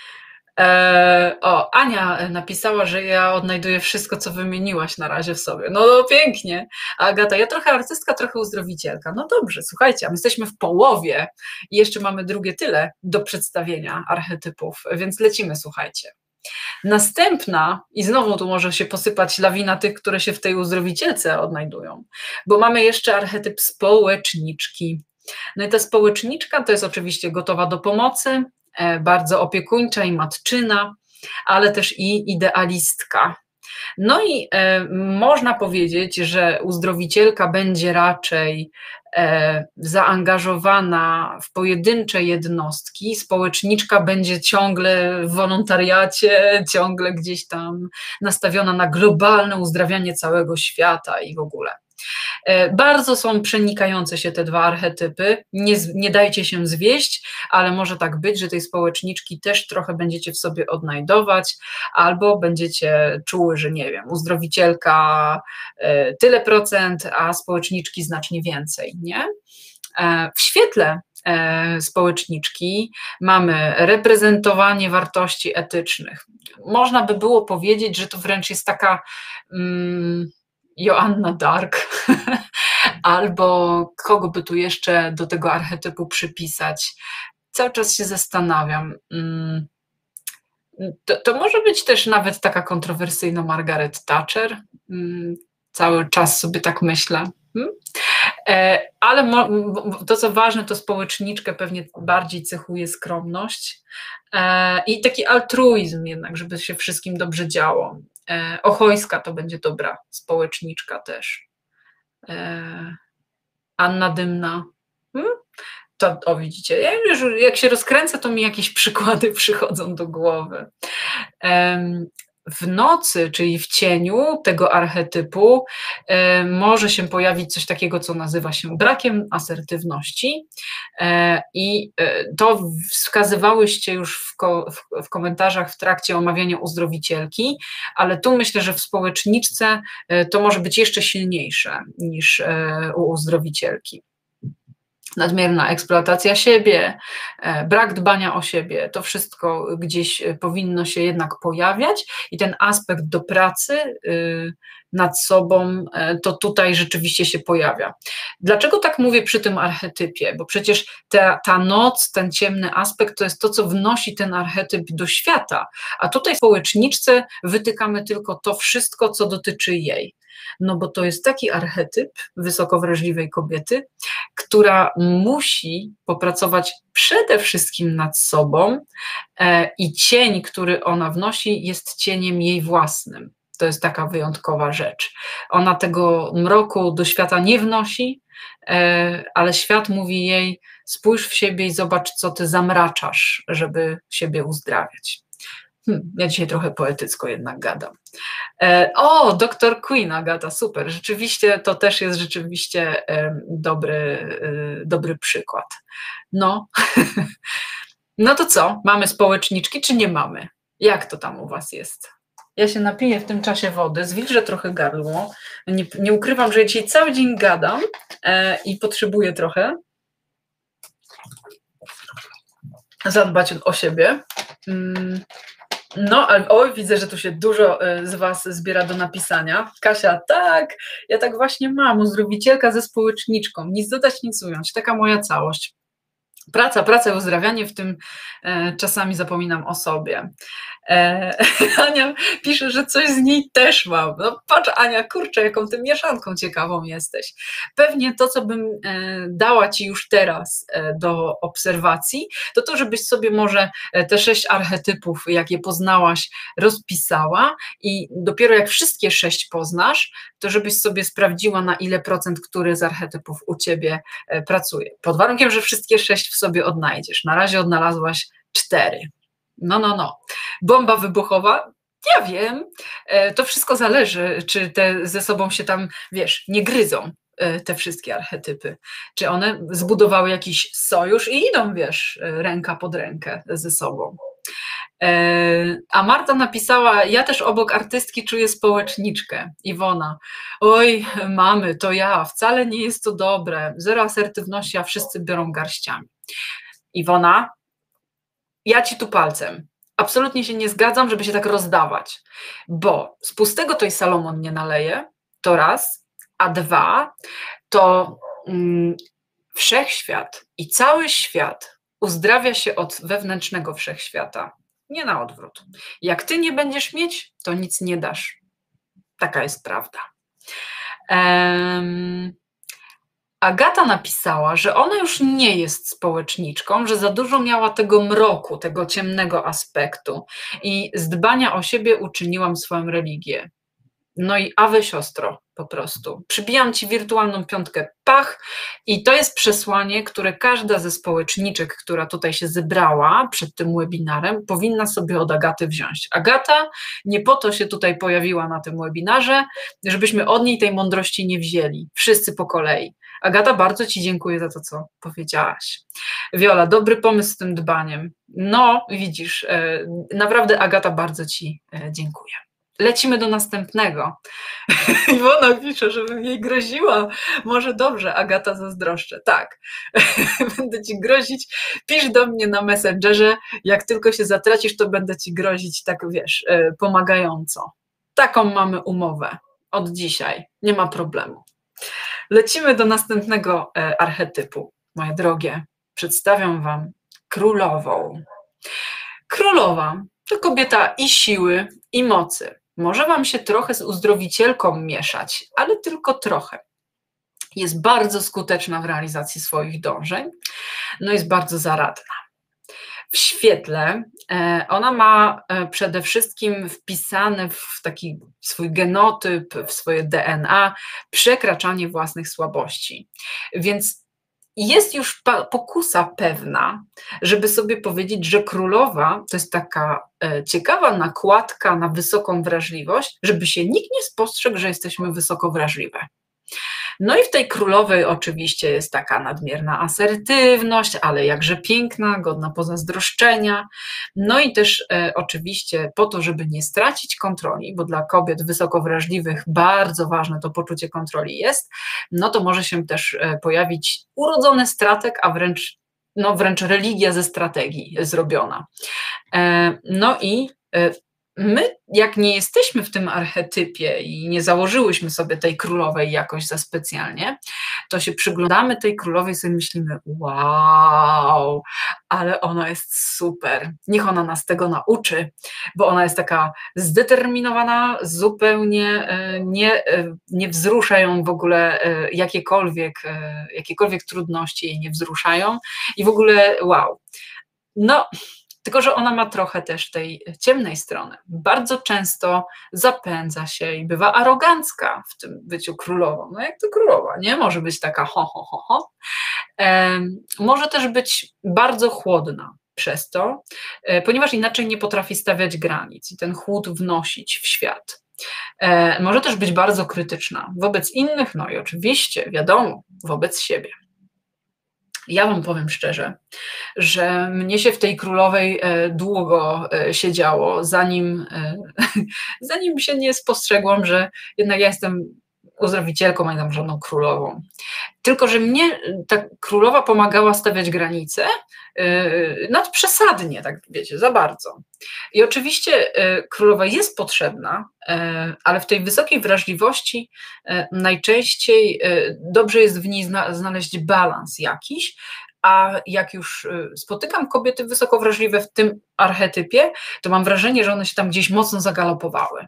Ania napisała, że ja odnajduję wszystko, co wymieniłaś na razie w sobie. No pięknie. Agata, ja trochę artystka, trochę uzdrowicielka. No dobrze, słuchajcie, a my jesteśmy w połowie i jeszcze mamy drugie tyle do przedstawienia archetypów, więc lecimy, słuchajcie. Następna, i znowu tu może się posypać lawina tych, które się w tej uzdrowicielce odnajdują, bo mamy jeszcze archetyp społeczniczki. No i ta społeczniczka to jest oczywiście gotowa do pomocy, bardzo opiekuńcza i matczyna, ale też i idealistka. No i można powiedzieć, że uzdrowicielka będzie raczej zaangażowana w pojedyncze jednostki, społeczniczka będzie ciągle w wolontariacie, ciągle gdzieś tam nastawiona na globalne uzdrawianie całego świata i w ogóle. Bardzo są przenikające się te dwa archetypy, nie dajcie się zwieść, ale może tak być, że tej społeczniczki też trochę będziecie w sobie odnajdować, albo będziecie czuły, że nie wiem, uzdrowicielka tyle procent, a społeczniczki znacznie więcej, nie? W świetle społeczniczki mamy reprezentowanie wartości etycznych. Można by było powiedzieć, że to wręcz jest taka Joanna Dark, albo kogo by tu jeszcze do tego archetypu przypisać. Cały czas się zastanawiam. To może być też nawet taka kontrowersyjna Margaret Thatcher. Cały czas sobie tak myślę. Ale to, co ważne, to społeczniczkę pewnie bardziej cechuje skromność i taki altruizm jednak, żeby się wszystkim dobrze działo. Ochojska to będzie dobra społeczniczka też. Anna Dymna. To widzicie, jak się rozkręcę, to mi jakieś przykłady przychodzą do głowy. W nocy, czyli w cieniu tego archetypu może się pojawić coś takiego, co nazywa się brakiem asertywności i to wskazywałyście już w komentarzach w trakcie omawiania uzdrowicielki, ale tu myślę, że w społeczniczce to może być jeszcze silniejsze niż u uzdrowicielki. Nadmierna eksploatacja siebie, brak dbania o siebie, to wszystko gdzieś powinno się jednak pojawiać i ten aspekt do pracy nad sobą, to tutaj rzeczywiście się pojawia. Dlaczego tak mówię przy tym archetypie? Bo przecież ta noc, ten ciemny aspekt to jest to, co wnosi ten archetyp do świata, a tutaj w społeczniczce wytykamy tylko to wszystko, co dotyczy jej. No bo to jest taki archetyp wysoko wrażliwej kobiety, która musi popracować przede wszystkim nad sobą i cień, który ona wnosi, jest cieniem jej własnym. To jest taka wyjątkowa rzecz. Ona tego mroku do świata nie wnosi, ale świat mówi jej: spójrz w siebie i zobacz, co ty zamraczasz, żeby siebie uzdrawiać. Ja dzisiaj trochę poetycko jednak gadam. O, Dr. Queen, Agata, super. Rzeczywiście to też jest rzeczywiście dobry przykład. No. No to co? Mamy społeczniczki, czy nie mamy? Jak to tam u was jest? Ja się napiję w tym czasie wody, zwilżę trochę gardło. Nie ukrywam, że ja dzisiaj cały dzień gadam i potrzebuję trochę zadbać o siebie. No, ale oj, widzę, że tu się dużo z was zbiera do napisania. Kasia, tak, ja tak właśnie mam, uzdrowicielka ze społeczniczką, nic dodać, nic ująć, taka moja całość. Praca i uzdrawianie, w tym czasami zapominam o sobie. Ania pisze, że coś z niej też mam. No patrz, Ania, kurczę, jaką ty mieszanką ciekawą jesteś. Pewnie to, co bym dała ci już teraz do obserwacji, to żebyś sobie może te 6 archetypów, jakie poznałaś, rozpisała i dopiero jak wszystkie 6 poznasz, to żebyś sobie sprawdziła, na ile procent który z archetypów u ciebie pracuje. Pod warunkiem, że wszystkie 6 w sobie odnajdziesz. Na razie odnalazłaś 4. No. Bomba wybuchowa? Ja wiem. To wszystko zależy, czy te ze sobą się tam, wiesz, nie gryzą, te wszystkie archetypy. Czy one zbudowały jakiś sojusz i idą, wiesz, ręka pod rękę ze sobą. A Marta napisała: ja też obok artystki czuję społeczniczkę. Iwona: oj, mamy, to ja, wcale nie jest to dobre, zero asertywności, a wszyscy biorą garściami. Iwona, ja ci tu palcem. Absolutnie się nie zgadzam, żeby się tak rozdawać, bo z pustego to i Salomon nie naleje, to raz, a dwa, to wszechświat i cały świat uzdrawia się od wewnętrznego wszechświata, nie na odwrót. Jak ty nie będziesz mieć, to nic nie dasz. Taka jest prawda. Agata napisała, że ona już nie jest społeczniczką, że za dużo miała tego mroku, tego ciemnego aspektu i z dbania o siebie uczyniłam swoją religię. No i awe siostro, po prostu. Przybijam ci wirtualną piątkę, pach, i to jest przesłanie, które każda ze społeczniczek, która tutaj się zebrała przed tym webinarem, powinna sobie od Agaty wziąć. Agata nie po to się tutaj pojawiła na tym webinarze, żebyśmy od niej tej mądrości nie wzięli. Wszyscy po kolei. Agata, bardzo ci dziękuję za to, co powiedziałaś. Wiola, dobry pomysł z tym dbaniem. No, widzisz, naprawdę, Agata, bardzo ci dziękuję. Lecimy do następnego. Iwona pisze, żebym jej groziła. Może dobrze, Agata, zazdroszczę. Tak, będę ci grozić. Pisz do mnie na Messengerze, jak tylko się zatracisz, to będę ci grozić, tak wiesz, pomagająco. Taką mamy umowę od dzisiaj, nie ma problemu. Lecimy do następnego archetypu. Moje drogie, przedstawiam wam królową. Królowa to kobieta i siły, i mocy. Może wam się trochę z uzdrowicielką mieszać, ale tylko trochę. Jest bardzo skuteczna w realizacji swoich dążeń, no jest bardzo zaradna. W świetle ona ma przede wszystkim wpisane w taki swój genotyp, w swoje DNA przekraczanie własnych słabości. Więc jest już pokusa pewna, żeby sobie powiedzieć, że królowa to jest taka ciekawa nakładka na wysoką wrażliwość, żeby się nikt nie spostrzegł, że jesteśmy wysoko wrażliwe. No i w tej królowej oczywiście jest taka nadmierna asertywność, ale jakże piękna, godna pozazdroszczenia. No i też oczywiście po to, żeby nie stracić kontroli, bo dla kobiet wysoko wrażliwych bardzo ważne to poczucie kontroli jest, no to może się też pojawić urodzony strateg, a wręcz religia ze strategii zrobiona. No i my, jak nie jesteśmy w tym archetypie i nie założyłyśmy sobie tej królowej jakoś za specjalnie, to się przyglądamy tej królowej i sobie myślimy: wow, ale ona jest super, niech ona nas tego nauczy, bo ona jest taka zdeterminowana, zupełnie nie wzrusza ją w ogóle jakiekolwiek trudności jej nie wzruszają i w ogóle wow. No, Tylko że ona ma trochę też tej ciemnej strony. Bardzo często zapędza się i bywa arogancka w tym byciu królową. No jak to królowa, nie? Może być taka ho, ho, ho, ho. Może też być bardzo chłodna przez to, ponieważ inaczej nie potrafi stawiać granic i ten chłód wnosić w świat. Może też być bardzo krytyczna wobec innych, no i oczywiście, wiadomo, wobec siebie. Ja wam powiem szczerze, że mnie się w tej królowej długo siedziało, zanim się nie spostrzegłam, że jednak ja jestem uzdrowicielką, a nie tam żadną królową. Tylko że mnie ta królowa pomagała stawiać granice nadprzesadnie, tak wiecie, za bardzo. I oczywiście królowa jest potrzebna, ale w tej wysokiej wrażliwości najczęściej dobrze jest w niej znaleźć balans jakiś, a jak już spotykam kobiety wysoko wrażliwe w tym archetypie, to mam wrażenie, że one się tam gdzieś mocno zagalopowały,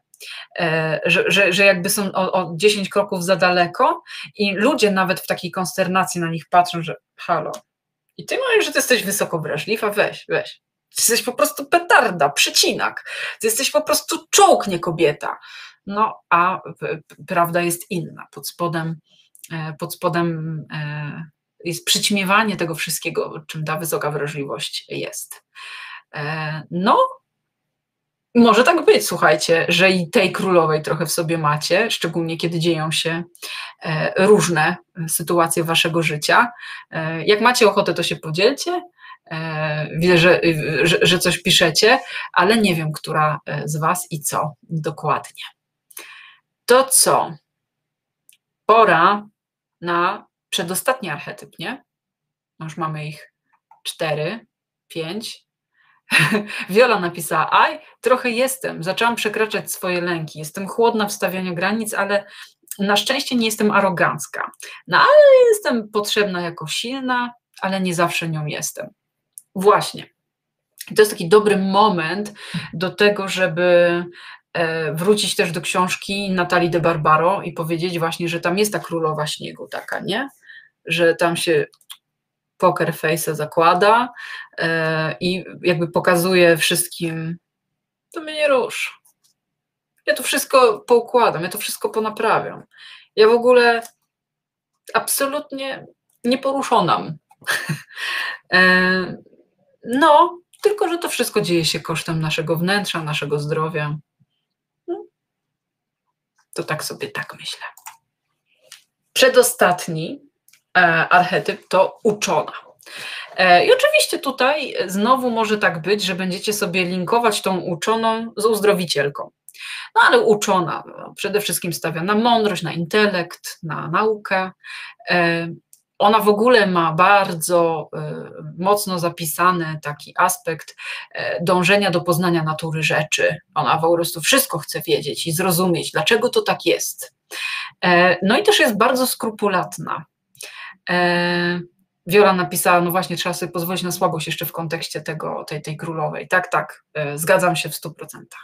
że jakby są o 10 kroków za daleko i ludzie nawet w takiej konsternacji na nich patrzą, że halo, i ty mówisz, że ty jesteś wysoko wrażliwa, weź. Ty jesteś po prostu petarda, przycinak, ty jesteś po prostu czołg, nie kobieta. No, a prawda jest inna. Pod spodem jest przyćmiewanie tego wszystkiego, czym ta wysoka wrażliwość jest. No, może tak być, słuchajcie, że i tej królowej trochę w sobie macie, szczególnie kiedy dzieją się różne sytuacje waszego życia. Jak macie ochotę, to się podzielcie. Widzę, że coś piszecie, ale nie wiem, która z was i co dokładnie. To co? Pora na przedostatni archetyp, nie? Już mamy ich 4, 5. Wiola napisała, trochę zaczęłam przekraczać swoje lęki, jestem chłodna w stawianiu granic, ale na szczęście nie jestem arogancka. No ale jestem potrzebna jako silna, ale nie zawsze nią jestem. Właśnie. To jest taki dobry moment do tego, żeby wrócić też do książki Natalii de Barbaro i powiedzieć właśnie, że tam jest ta królowa śniegu taka, nie? Że tam się poker face zakłada i jakby pokazuje wszystkim, to mnie nie rusz. Ja to wszystko poukładam, ja to wszystko ponaprawiam. Ja w ogóle absolutnie nieporuszonam. No, tylko że to wszystko dzieje się kosztem naszego wnętrza, naszego zdrowia. To tak sobie tak myślę. Przedostatni archetyp to uczona. I oczywiście tutaj znowu może tak być, że będziecie sobie linkować tą uczoną z uzdrowicielką. No ale uczona przede wszystkim stawia na mądrość, na intelekt, na naukę. Ona w ogóle ma bardzo mocno zapisany taki aspekt dążenia do poznania natury rzeczy. Ona po prostu wszystko chce wiedzieć i zrozumieć, dlaczego to tak jest. No i też jest bardzo skrupulatna. Wiola napisała, no właśnie, trzeba sobie pozwolić na słabość jeszcze w kontekście tej królowej. Tak, zgadzam się w 100%.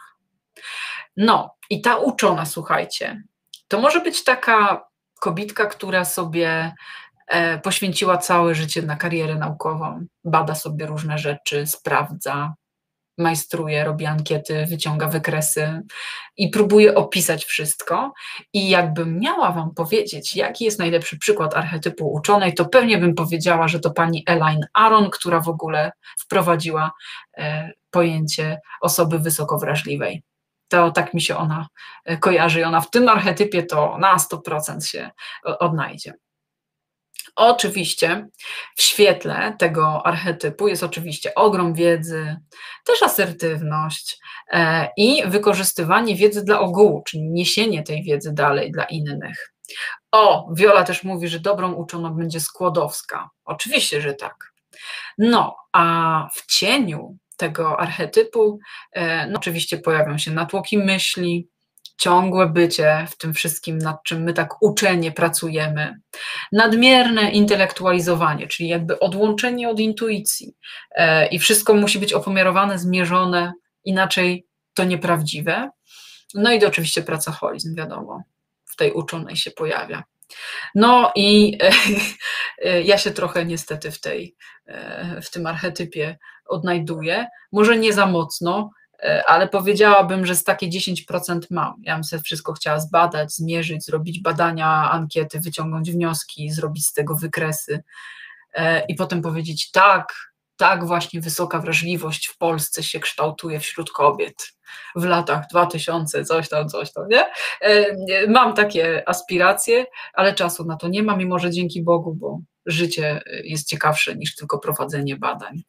No i ta uczona, słuchajcie, to może być taka kobitka, która sobie poświęciła całe życie na karierę naukową, bada sobie różne rzeczy, sprawdza, majstruje, robi ankiety, wyciąga wykresy i próbuje opisać wszystko. I jakbym miała wam powiedzieć, jaki jest najlepszy przykład archetypu uczonej, to pewnie bym powiedziała, że to pani Elaine Aron, która w ogóle wprowadziła pojęcie osoby wysoko wrażliwej. To tak mi się ona kojarzy i ona w tym archetypie to na 100% się odnajdzie. Oczywiście w świetle tego archetypu jest oczywiście ogrom wiedzy, też asertywność i wykorzystywanie wiedzy dla ogółu, czyli niesienie tej wiedzy dalej dla innych. Wiola też mówi, że dobrą uczoną będzie Skłodowska. Oczywiście, że tak. No, a w cieniu tego archetypu no, oczywiście pojawią się natłoki myśli, ciągłe bycie w tym wszystkim, nad czym my tak uczenie pracujemy, nadmierne intelektualizowanie, czyli jakby odłączenie od intuicji i wszystko musi być opomiarowane, zmierzone, inaczej to nieprawdziwe. No i to oczywiście pracoholizm, wiadomo, w tej uczonej się pojawia. No i ja się trochę niestety w tym archetypie odnajduję. Może nie za mocno, ale powiedziałabym, że z takie 10% mam. Ja bym sobie wszystko chciała zbadać, zmierzyć, zrobić badania, ankiety, wyciągnąć wnioski, zrobić z tego wykresy i potem powiedzieć tak, tak właśnie wysoka wrażliwość w Polsce się kształtuje wśród kobiet w latach 2000, coś tam, nie? Mam takie aspiracje, ale czasu na to nie mam i może dzięki Bogu, bo życie jest ciekawsze niż tylko prowadzenie badań.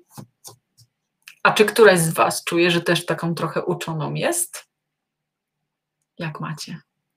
A czy któraś z Was czuje, że też taką trochę uczoną jest? Jak macie?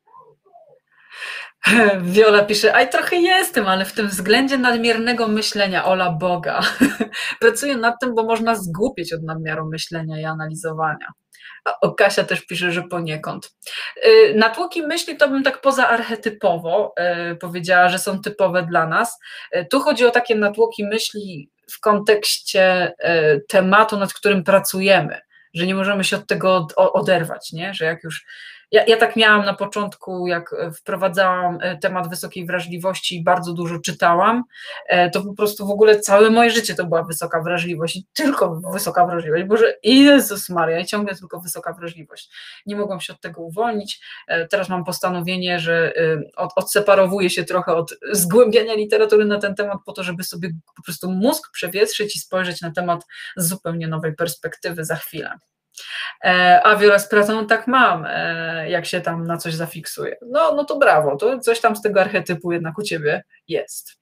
Wiola pisze, aj trochę jestem, ale w tym względzie nadmiernego myślenia, ola Boga. Pracuję nad tym, bo można zgłupieć od nadmiaru myślenia i analizowania. A Kasia też pisze, że poniekąd. Natłoki myśli to bym tak pozaarchetypowo powiedziała, że są typowe dla nas. Tu chodzi o takie natłoki myśli w kontekście tematu, nad którym pracujemy, że nie możemy się od tego oderwać, nie? Że jak już ja tak miałam na początku, jak wprowadzałam temat wysokiej wrażliwości i bardzo dużo czytałam, to po prostu w ogóle całe moje życie to była wysoka wrażliwość i tylko wysoka wrażliwość. Boże, Jezus Maria, i ciągle tylko wysoka wrażliwość. Nie mogłam się od tego uwolnić. Teraz mam postanowienie, że odseparowuję się trochę od zgłębiania literatury na ten temat po to, żeby sobie po prostu mózg przewietrzyć i spojrzeć na temat z zupełnie nowej perspektywy za chwilę. A Wiola z pracą tak mam, jak się tam na coś zafiksuję. No to brawo, to coś tam z tego archetypu jednak u Ciebie jest.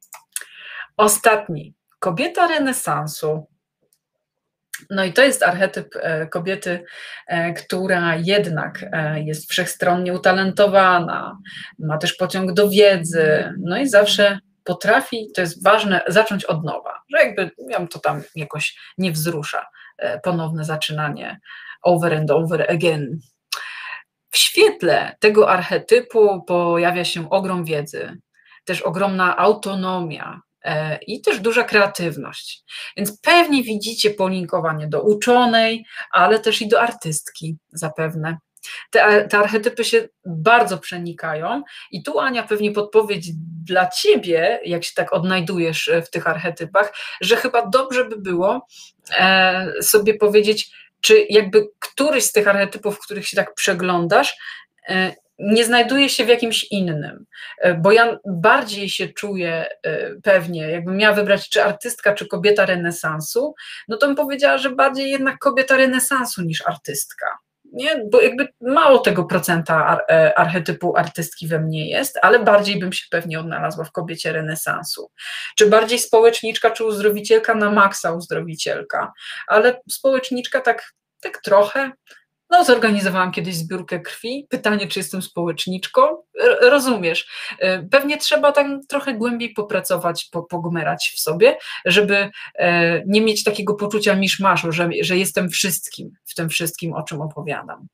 Ostatni, kobieta renesansu. No i to jest archetyp kobiety, która jednak jest wszechstronnie utalentowana, ma też pociąg do wiedzy, no i zawsze potrafi, to jest ważne, zacząć od nowa, że jakby ją to tam jakoś nie wzrusza, ponowne zaczynanie over and over again. W świetle tego archetypu pojawia się ogrom wiedzy, też ogromna autonomia i też duża kreatywność. Więc pewnie widzicie polinkowanie do uczonej, ale też i do artystki zapewne. Te archetypy się bardzo przenikają i tu Ania pewnie podpowiedź dla Ciebie, jak się tak odnajdujesz w tych archetypach, że chyba dobrze by było sobie powiedzieć, czy jakby któryś z tych archetypów, w których się tak przeglądasz, nie znajduje się w jakimś innym, bo ja bardziej się czuję pewnie, jakbym miała wybrać czy artystka, czy kobieta renesansu, no to bym powiedziała, że bardziej jednak kobieta renesansu niż artystka. Nie? Bo jakby mało tego procenta archetypu artystki we mnie jest, ale bardziej bym się pewnie odnalazła w kobiecie renesansu. Czy bardziej społeczniczka, czy uzdrowicielka, na maksa uzdrowicielka, ale społeczniczka tak trochę. No, zorganizowałam kiedyś zbiórkę krwi. Pytanie, czy jestem społeczniczką? Rozumiesz. Pewnie trzeba tam trochę głębiej popracować, pogmerać w sobie, żeby nie mieć takiego poczucia miszmaszu, że jestem wszystkim w tym wszystkim, o czym opowiadam.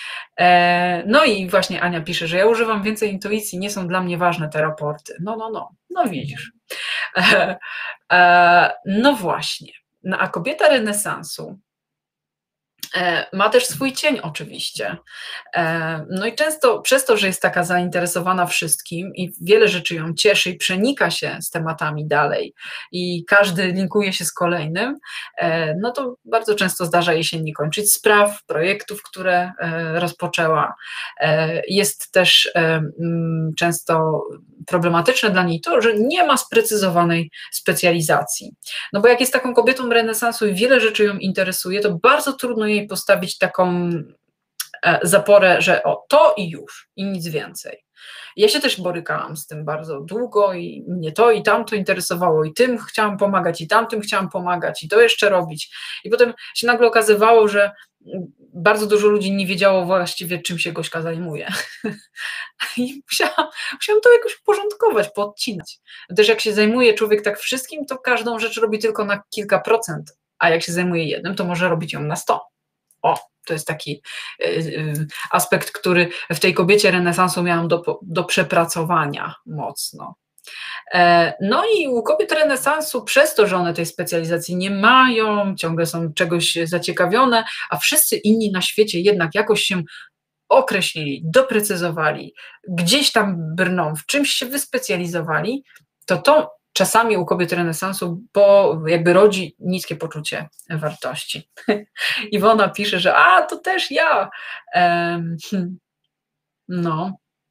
No i właśnie Ania pisze, że ja używam więcej intuicji, nie są dla mnie ważne te raporty. No widzisz. No właśnie. No, a kobieta renesansu ma też swój cień oczywiście. No i często przez to, że jest taka zainteresowana wszystkim i wiele rzeczy ją cieszy i przenika się z tematami dalej i każdy linkuje się z kolejnym, no to bardzo często zdarza jej się nie kończyć spraw, projektów, które rozpoczęła. Jest też często problematyczne dla niej to, że nie ma sprecyzowanej specjalizacji. No bo jak jest taką kobietą renesansu i wiele rzeczy ją interesuje, to bardzo trudno jej postawić taką zaporę, że o, to i już, i nic więcej. Ja się też borykałam z tym bardzo długo i mnie to i tamto interesowało i tym chciałam pomagać i tamtym chciałam pomagać i to jeszcze robić. I potem się nagle okazywało, że bardzo dużo ludzi nie wiedziało właściwie, czym się Gośka zajmuje. I musiałam to jakoś uporządkować, poodcinać. Też jak się zajmuje człowiek tak wszystkim, to każdą rzecz robi tylko na kilka procent, a jak się zajmuje jednym, to może robić ją na 100. O, to jest taki aspekt, który w tej kobiecie renesansu miałam do przepracowania mocno. No i u kobiet renesansu przez to, że one tej specjalizacji nie mają, ciągle są czegoś zaciekawione, a wszyscy inni na świecie jednak jakoś się określili, doprecyzowali, gdzieś tam brną, w czymś się wyspecjalizowali, to czasami u kobiet renesansu jakby rodzi niskie poczucie wartości. Iwona pisze, że to też ja. No.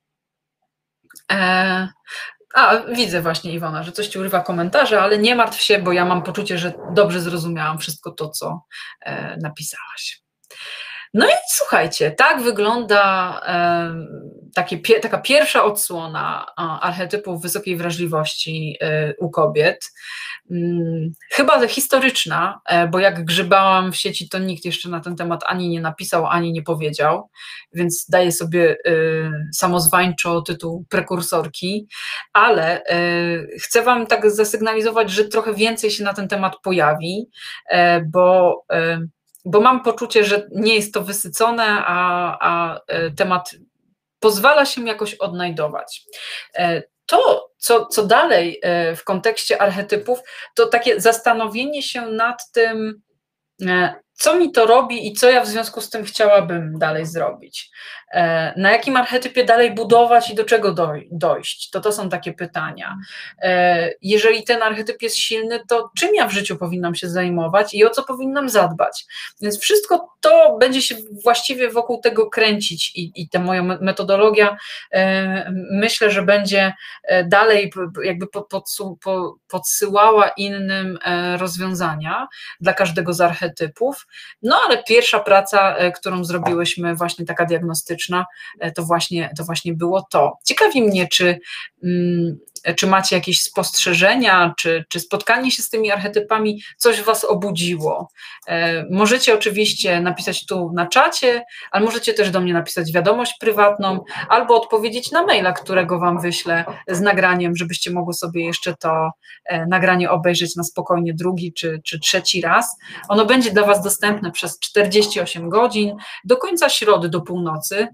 Widzę właśnie, Iwona, że coś ci urywa komentarze, ale nie martw się, bo ja mam poczucie, że dobrze zrozumiałam wszystko to, co napisałaś. No i słuchajcie, tak wygląda taka pierwsza odsłona archetypów wysokiej wrażliwości u kobiet. Chyba historyczna, bo jak grzebałam w sieci, to nikt jeszcze na ten temat ani nie napisał, ani nie powiedział, więc daję sobie samozwańczo tytuł prekursorki, ale chcę wam tak zasygnalizować, że trochę więcej się na ten temat pojawi, bo mam poczucie, że nie jest to wysycone, a temat pozwala się jakoś odnajdować. To, co dalej w kontekście archetypów, to takie zastanowienie się nad tym, co mi to robi i co ja w związku z tym chciałabym dalej zrobić. Na jakim archetypie dalej budować i do czego dojść? To są takie pytania. Jeżeli ten archetyp jest silny, to czym ja w życiu powinnam się zajmować i o co powinnam zadbać? Więc wszystko to będzie się właściwie wokół tego kręcić i ta moja metodologia myślę, że będzie dalej jakby podsyłała innym rozwiązania dla każdego z archetypów. No ale pierwsza praca, którą zrobiłyśmy, właśnie taka diagnostyczna, to właśnie było to. Ciekawi mnie, czy macie jakieś spostrzeżenia, czy spotkanie się z tymi archetypami coś w was obudziło. Możecie oczywiście napisać tu na czacie, ale możecie też do mnie napisać wiadomość prywatną albo odpowiedzieć na maila, którego wam wyślę z nagraniem, żebyście mogły sobie jeszcze to nagranie obejrzeć na spokojnie drugi czy trzeci raz. Ono będzie dla was dostępne przez 48 godzin do końca środy, do północy,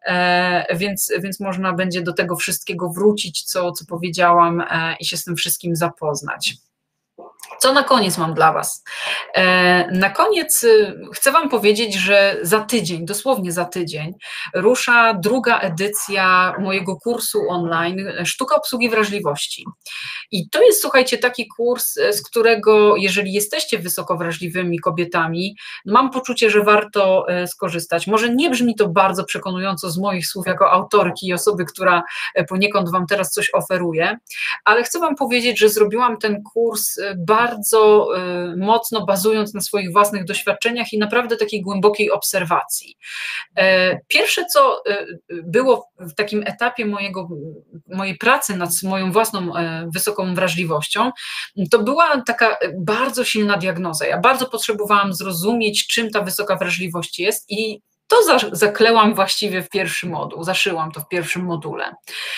więc można będzie do tego wszystkiego wrócić, co powiedziałam, i się z tym wszystkim zapoznać. Co na koniec mam dla was? Na koniec chcę wam powiedzieć, że za tydzień, dosłownie za tydzień, rusza druga edycja mojego kursu online Sztuka obsługi wrażliwości. I to jest, słuchajcie, taki kurs, z którego, jeżeli jesteście wysoko wrażliwymi kobietami, mam poczucie, że warto skorzystać. Może nie brzmi to bardzo przekonująco z moich słów jako autorki i osoby, która poniekąd wam teraz coś oferuje, ale chcę wam powiedzieć, że zrobiłam ten kurs bardzo mocno bazując na swoich własnych doświadczeniach i naprawdę takiej głębokiej obserwacji. Pierwsze, co było w takim etapie mojej pracy nad moją własną wysoką wrażliwością, to była taka bardzo silna diagnoza. Ja bardzo potrzebowałam zrozumieć, czym ta wysoka wrażliwość jest i to zaklełam właściwie w pierwszy moduł, zaszyłam to w pierwszym module.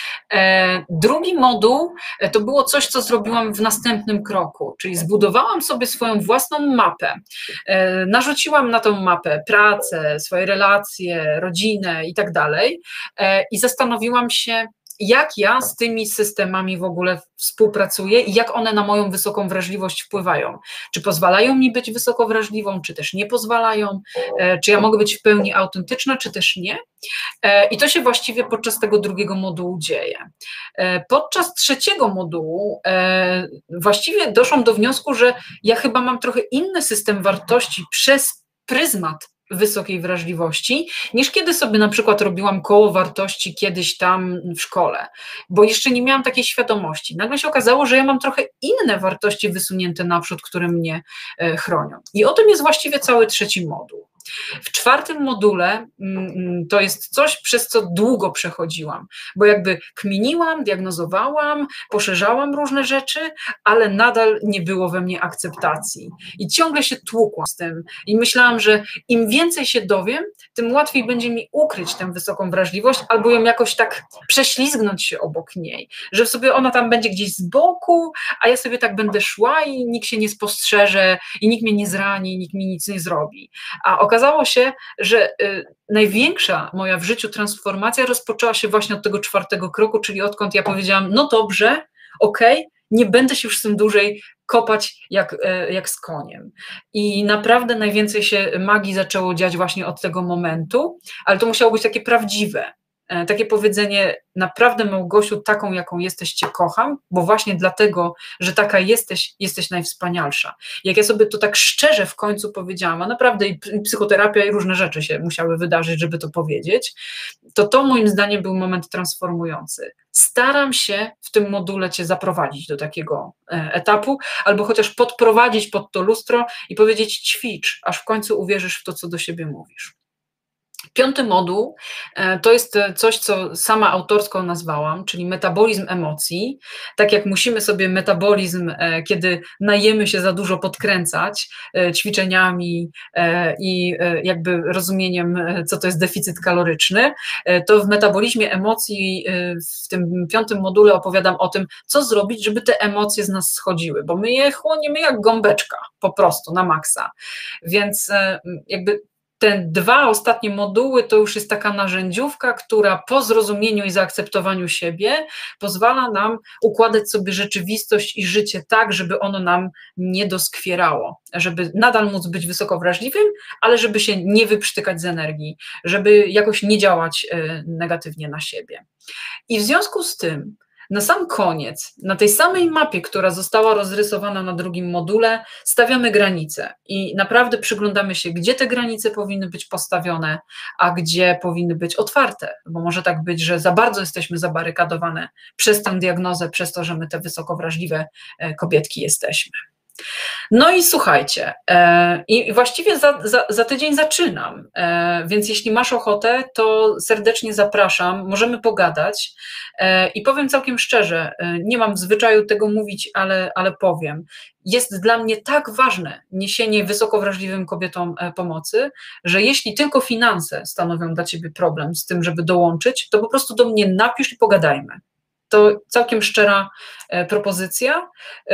Drugi moduł to było coś, co zrobiłam w następnym kroku, czyli zbudowałam sobie swoją własną mapę. Narzuciłam na tą mapę pracę, swoje relacje, rodzinę i tak dalej i zastanowiłam się, jak ja z tymi systemami w ogóle współpracuję i jak one na moją wysoką wrażliwość wpływają. Czy pozwalają mi być wysoko wrażliwą, czy też nie pozwalają, czy ja mogę być w pełni autentyczna, czy też nie. I to się właściwie podczas tego drugiego modułu dzieje. Podczas trzeciego modułu właściwie doszłam do wniosku, że ja chyba mam trochę inny system wartości przez pryzmat wysokiej wrażliwości, niż kiedy sobie na przykład robiłam koło wartości kiedyś tam w szkole, bo jeszcze nie miałam takiej świadomości. Nagle się okazało, że ja mam trochę inne wartości wysunięte naprzód, które mnie chronią. I o tym jest właściwie cały trzeci moduł. W czwartym module to jest coś, przez co długo przechodziłam, bo jakby kminiłam, diagnozowałam, poszerzałam różne rzeczy, ale nadal nie było we mnie akceptacji. I ciągle się tłukłam z tym i myślałam, że im więcej się dowiem, tym łatwiej będzie mi ukryć tę wysoką wrażliwość albo ją jakoś tak prześlizgnąć się obok niej, że sobie ona tam będzie gdzieś z boku, a ja sobie tak będę szła i nikt się nie spostrzeże i nikt mnie nie zrani, nikt mi nic nie zrobi. A okazało się, że największa moja w życiu transformacja rozpoczęła się właśnie od tego czwartego kroku, czyli odkąd ja powiedziałam, no dobrze, okej, nie będę się już z tym dłużej kopać jak z koniem. I naprawdę najwięcej się magii zaczęło dziać właśnie od tego momentu, ale to musiało być takie prawdziwe. Takie powiedzenie, naprawdę Małgosiu, taką jaką jesteś cię kocham, bo właśnie dlatego, że taka jesteś najwspanialsza. Jak ja sobie to tak szczerze w końcu powiedziałam, a naprawdę i psychoterapia i różne rzeczy się musiały wydarzyć, żeby to powiedzieć, to moim zdaniem był moment transformujący. Staram się w tym module cię zaprowadzić do takiego etapu, albo chociaż podprowadzić pod to lustro i powiedzieć ćwicz, aż w końcu uwierzysz w to, co do siebie mówisz. 5. moduł to jest coś, co sama autorsko nazwałam, czyli metabolizm emocji. Tak jak musimy sobie metabolizm, kiedy najemy się za dużo, podkręcać ćwiczeniami i jakby rozumieniem, co to jest deficyt kaloryczny, to w metabolizmie emocji w tym 5. module opowiadam o tym, co zrobić, żeby te emocje z nas schodziły, bo my je chłoniemy jak gąbeczka, po prostu na maksa. Więc jakby te 2 ostatnie moduły to już jest taka narzędziówka, która po zrozumieniu i zaakceptowaniu siebie pozwala nam układać sobie rzeczywistość i życie tak, żeby ono nam nie doskwierało, żeby nadal móc być wysoko wrażliwym, ale żeby się nie wyprztykać z energii, żeby jakoś nie działać negatywnie na siebie. I w związku z tym na sam koniec, na tej samej mapie, która została rozrysowana na 2. module, stawiamy granice i naprawdę przyglądamy się, gdzie te granice powinny być postawione, a gdzie powinny być otwarte, bo może tak być, że za bardzo jesteśmy zabarykadowane przez tę diagnozę, przez to, że my te wysoko wrażliwe kobietki jesteśmy. No i słuchajcie, i właściwie za tydzień zaczynam, więc jeśli masz ochotę, to serdecznie zapraszam, możemy pogadać i powiem całkiem szczerze, nie mam w zwyczaju tego mówić, ale powiem, jest dla mnie tak ważne niesienie wysoko wrażliwym kobietom pomocy, że jeśli tylko finanse stanowią dla ciebie problem z tym, żeby dołączyć, to po prostu do mnie napisz i pogadajmy. To całkiem szczera propozycja,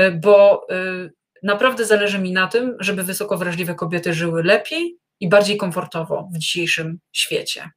bo naprawdę zależy mi na tym, żeby wysoko wrażliwe kobiety żyły lepiej i bardziej komfortowo w dzisiejszym świecie.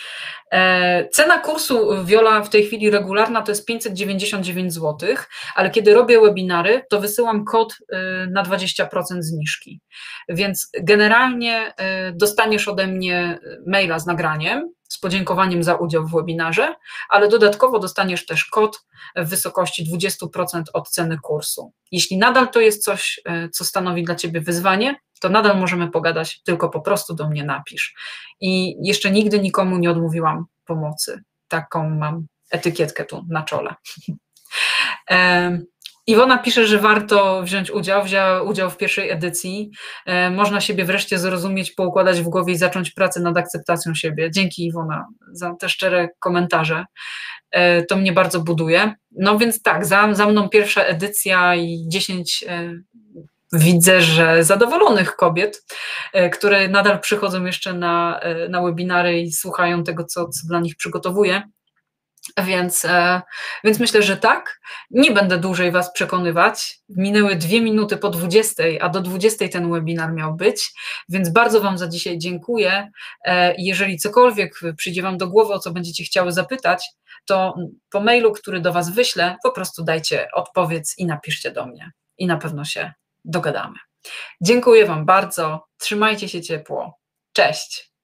Cena kursu Viola w tej chwili regularna to jest 599 zł, ale kiedy robię webinary, to wysyłam kod na 20% zniżki. Więc generalnie dostaniesz ode mnie maila z nagraniem, z podziękowaniem za udział w webinarze, ale dodatkowo dostaniesz też kod w wysokości 20% od ceny kursu. Jeśli nadal to jest coś, co stanowi dla ciebie wyzwanie, to nadal możemy pogadać, tylko po prostu do mnie napisz. I jeszcze nigdy nikomu nie odmówiłam pomocy. Taką mam etykietkę tu na czole. Iwona pisze, że warto wziąć udział, wzięła udział w pierwszej edycji. Można siebie wreszcie zrozumieć, poukładać w głowie i zacząć pracę nad akceptacją siebie. Dzięki, Iwona, za te szczere komentarze. To mnie bardzo buduje. No więc tak, za mną pierwsza edycja i 10 widzę, że zadowolonych kobiet, które nadal przychodzą jeszcze na webinary i słuchają tego, co dla nich przygotowuję. Więc myślę, że tak. Nie będę dłużej Was przekonywać. Minęły 2 minuty po 20, a do 20 ten webinar miał być, więc bardzo Wam za dzisiaj dziękuję. Jeżeli cokolwiek przyjdzie Wam do głowy, o co będziecie chciały zapytać, to po mailu, który do Was wyślę, po prostu dajcie odpowiedź i napiszcie do mnie. I na pewno się dogadamy. Dziękuję Wam bardzo. Trzymajcie się ciepło. Cześć.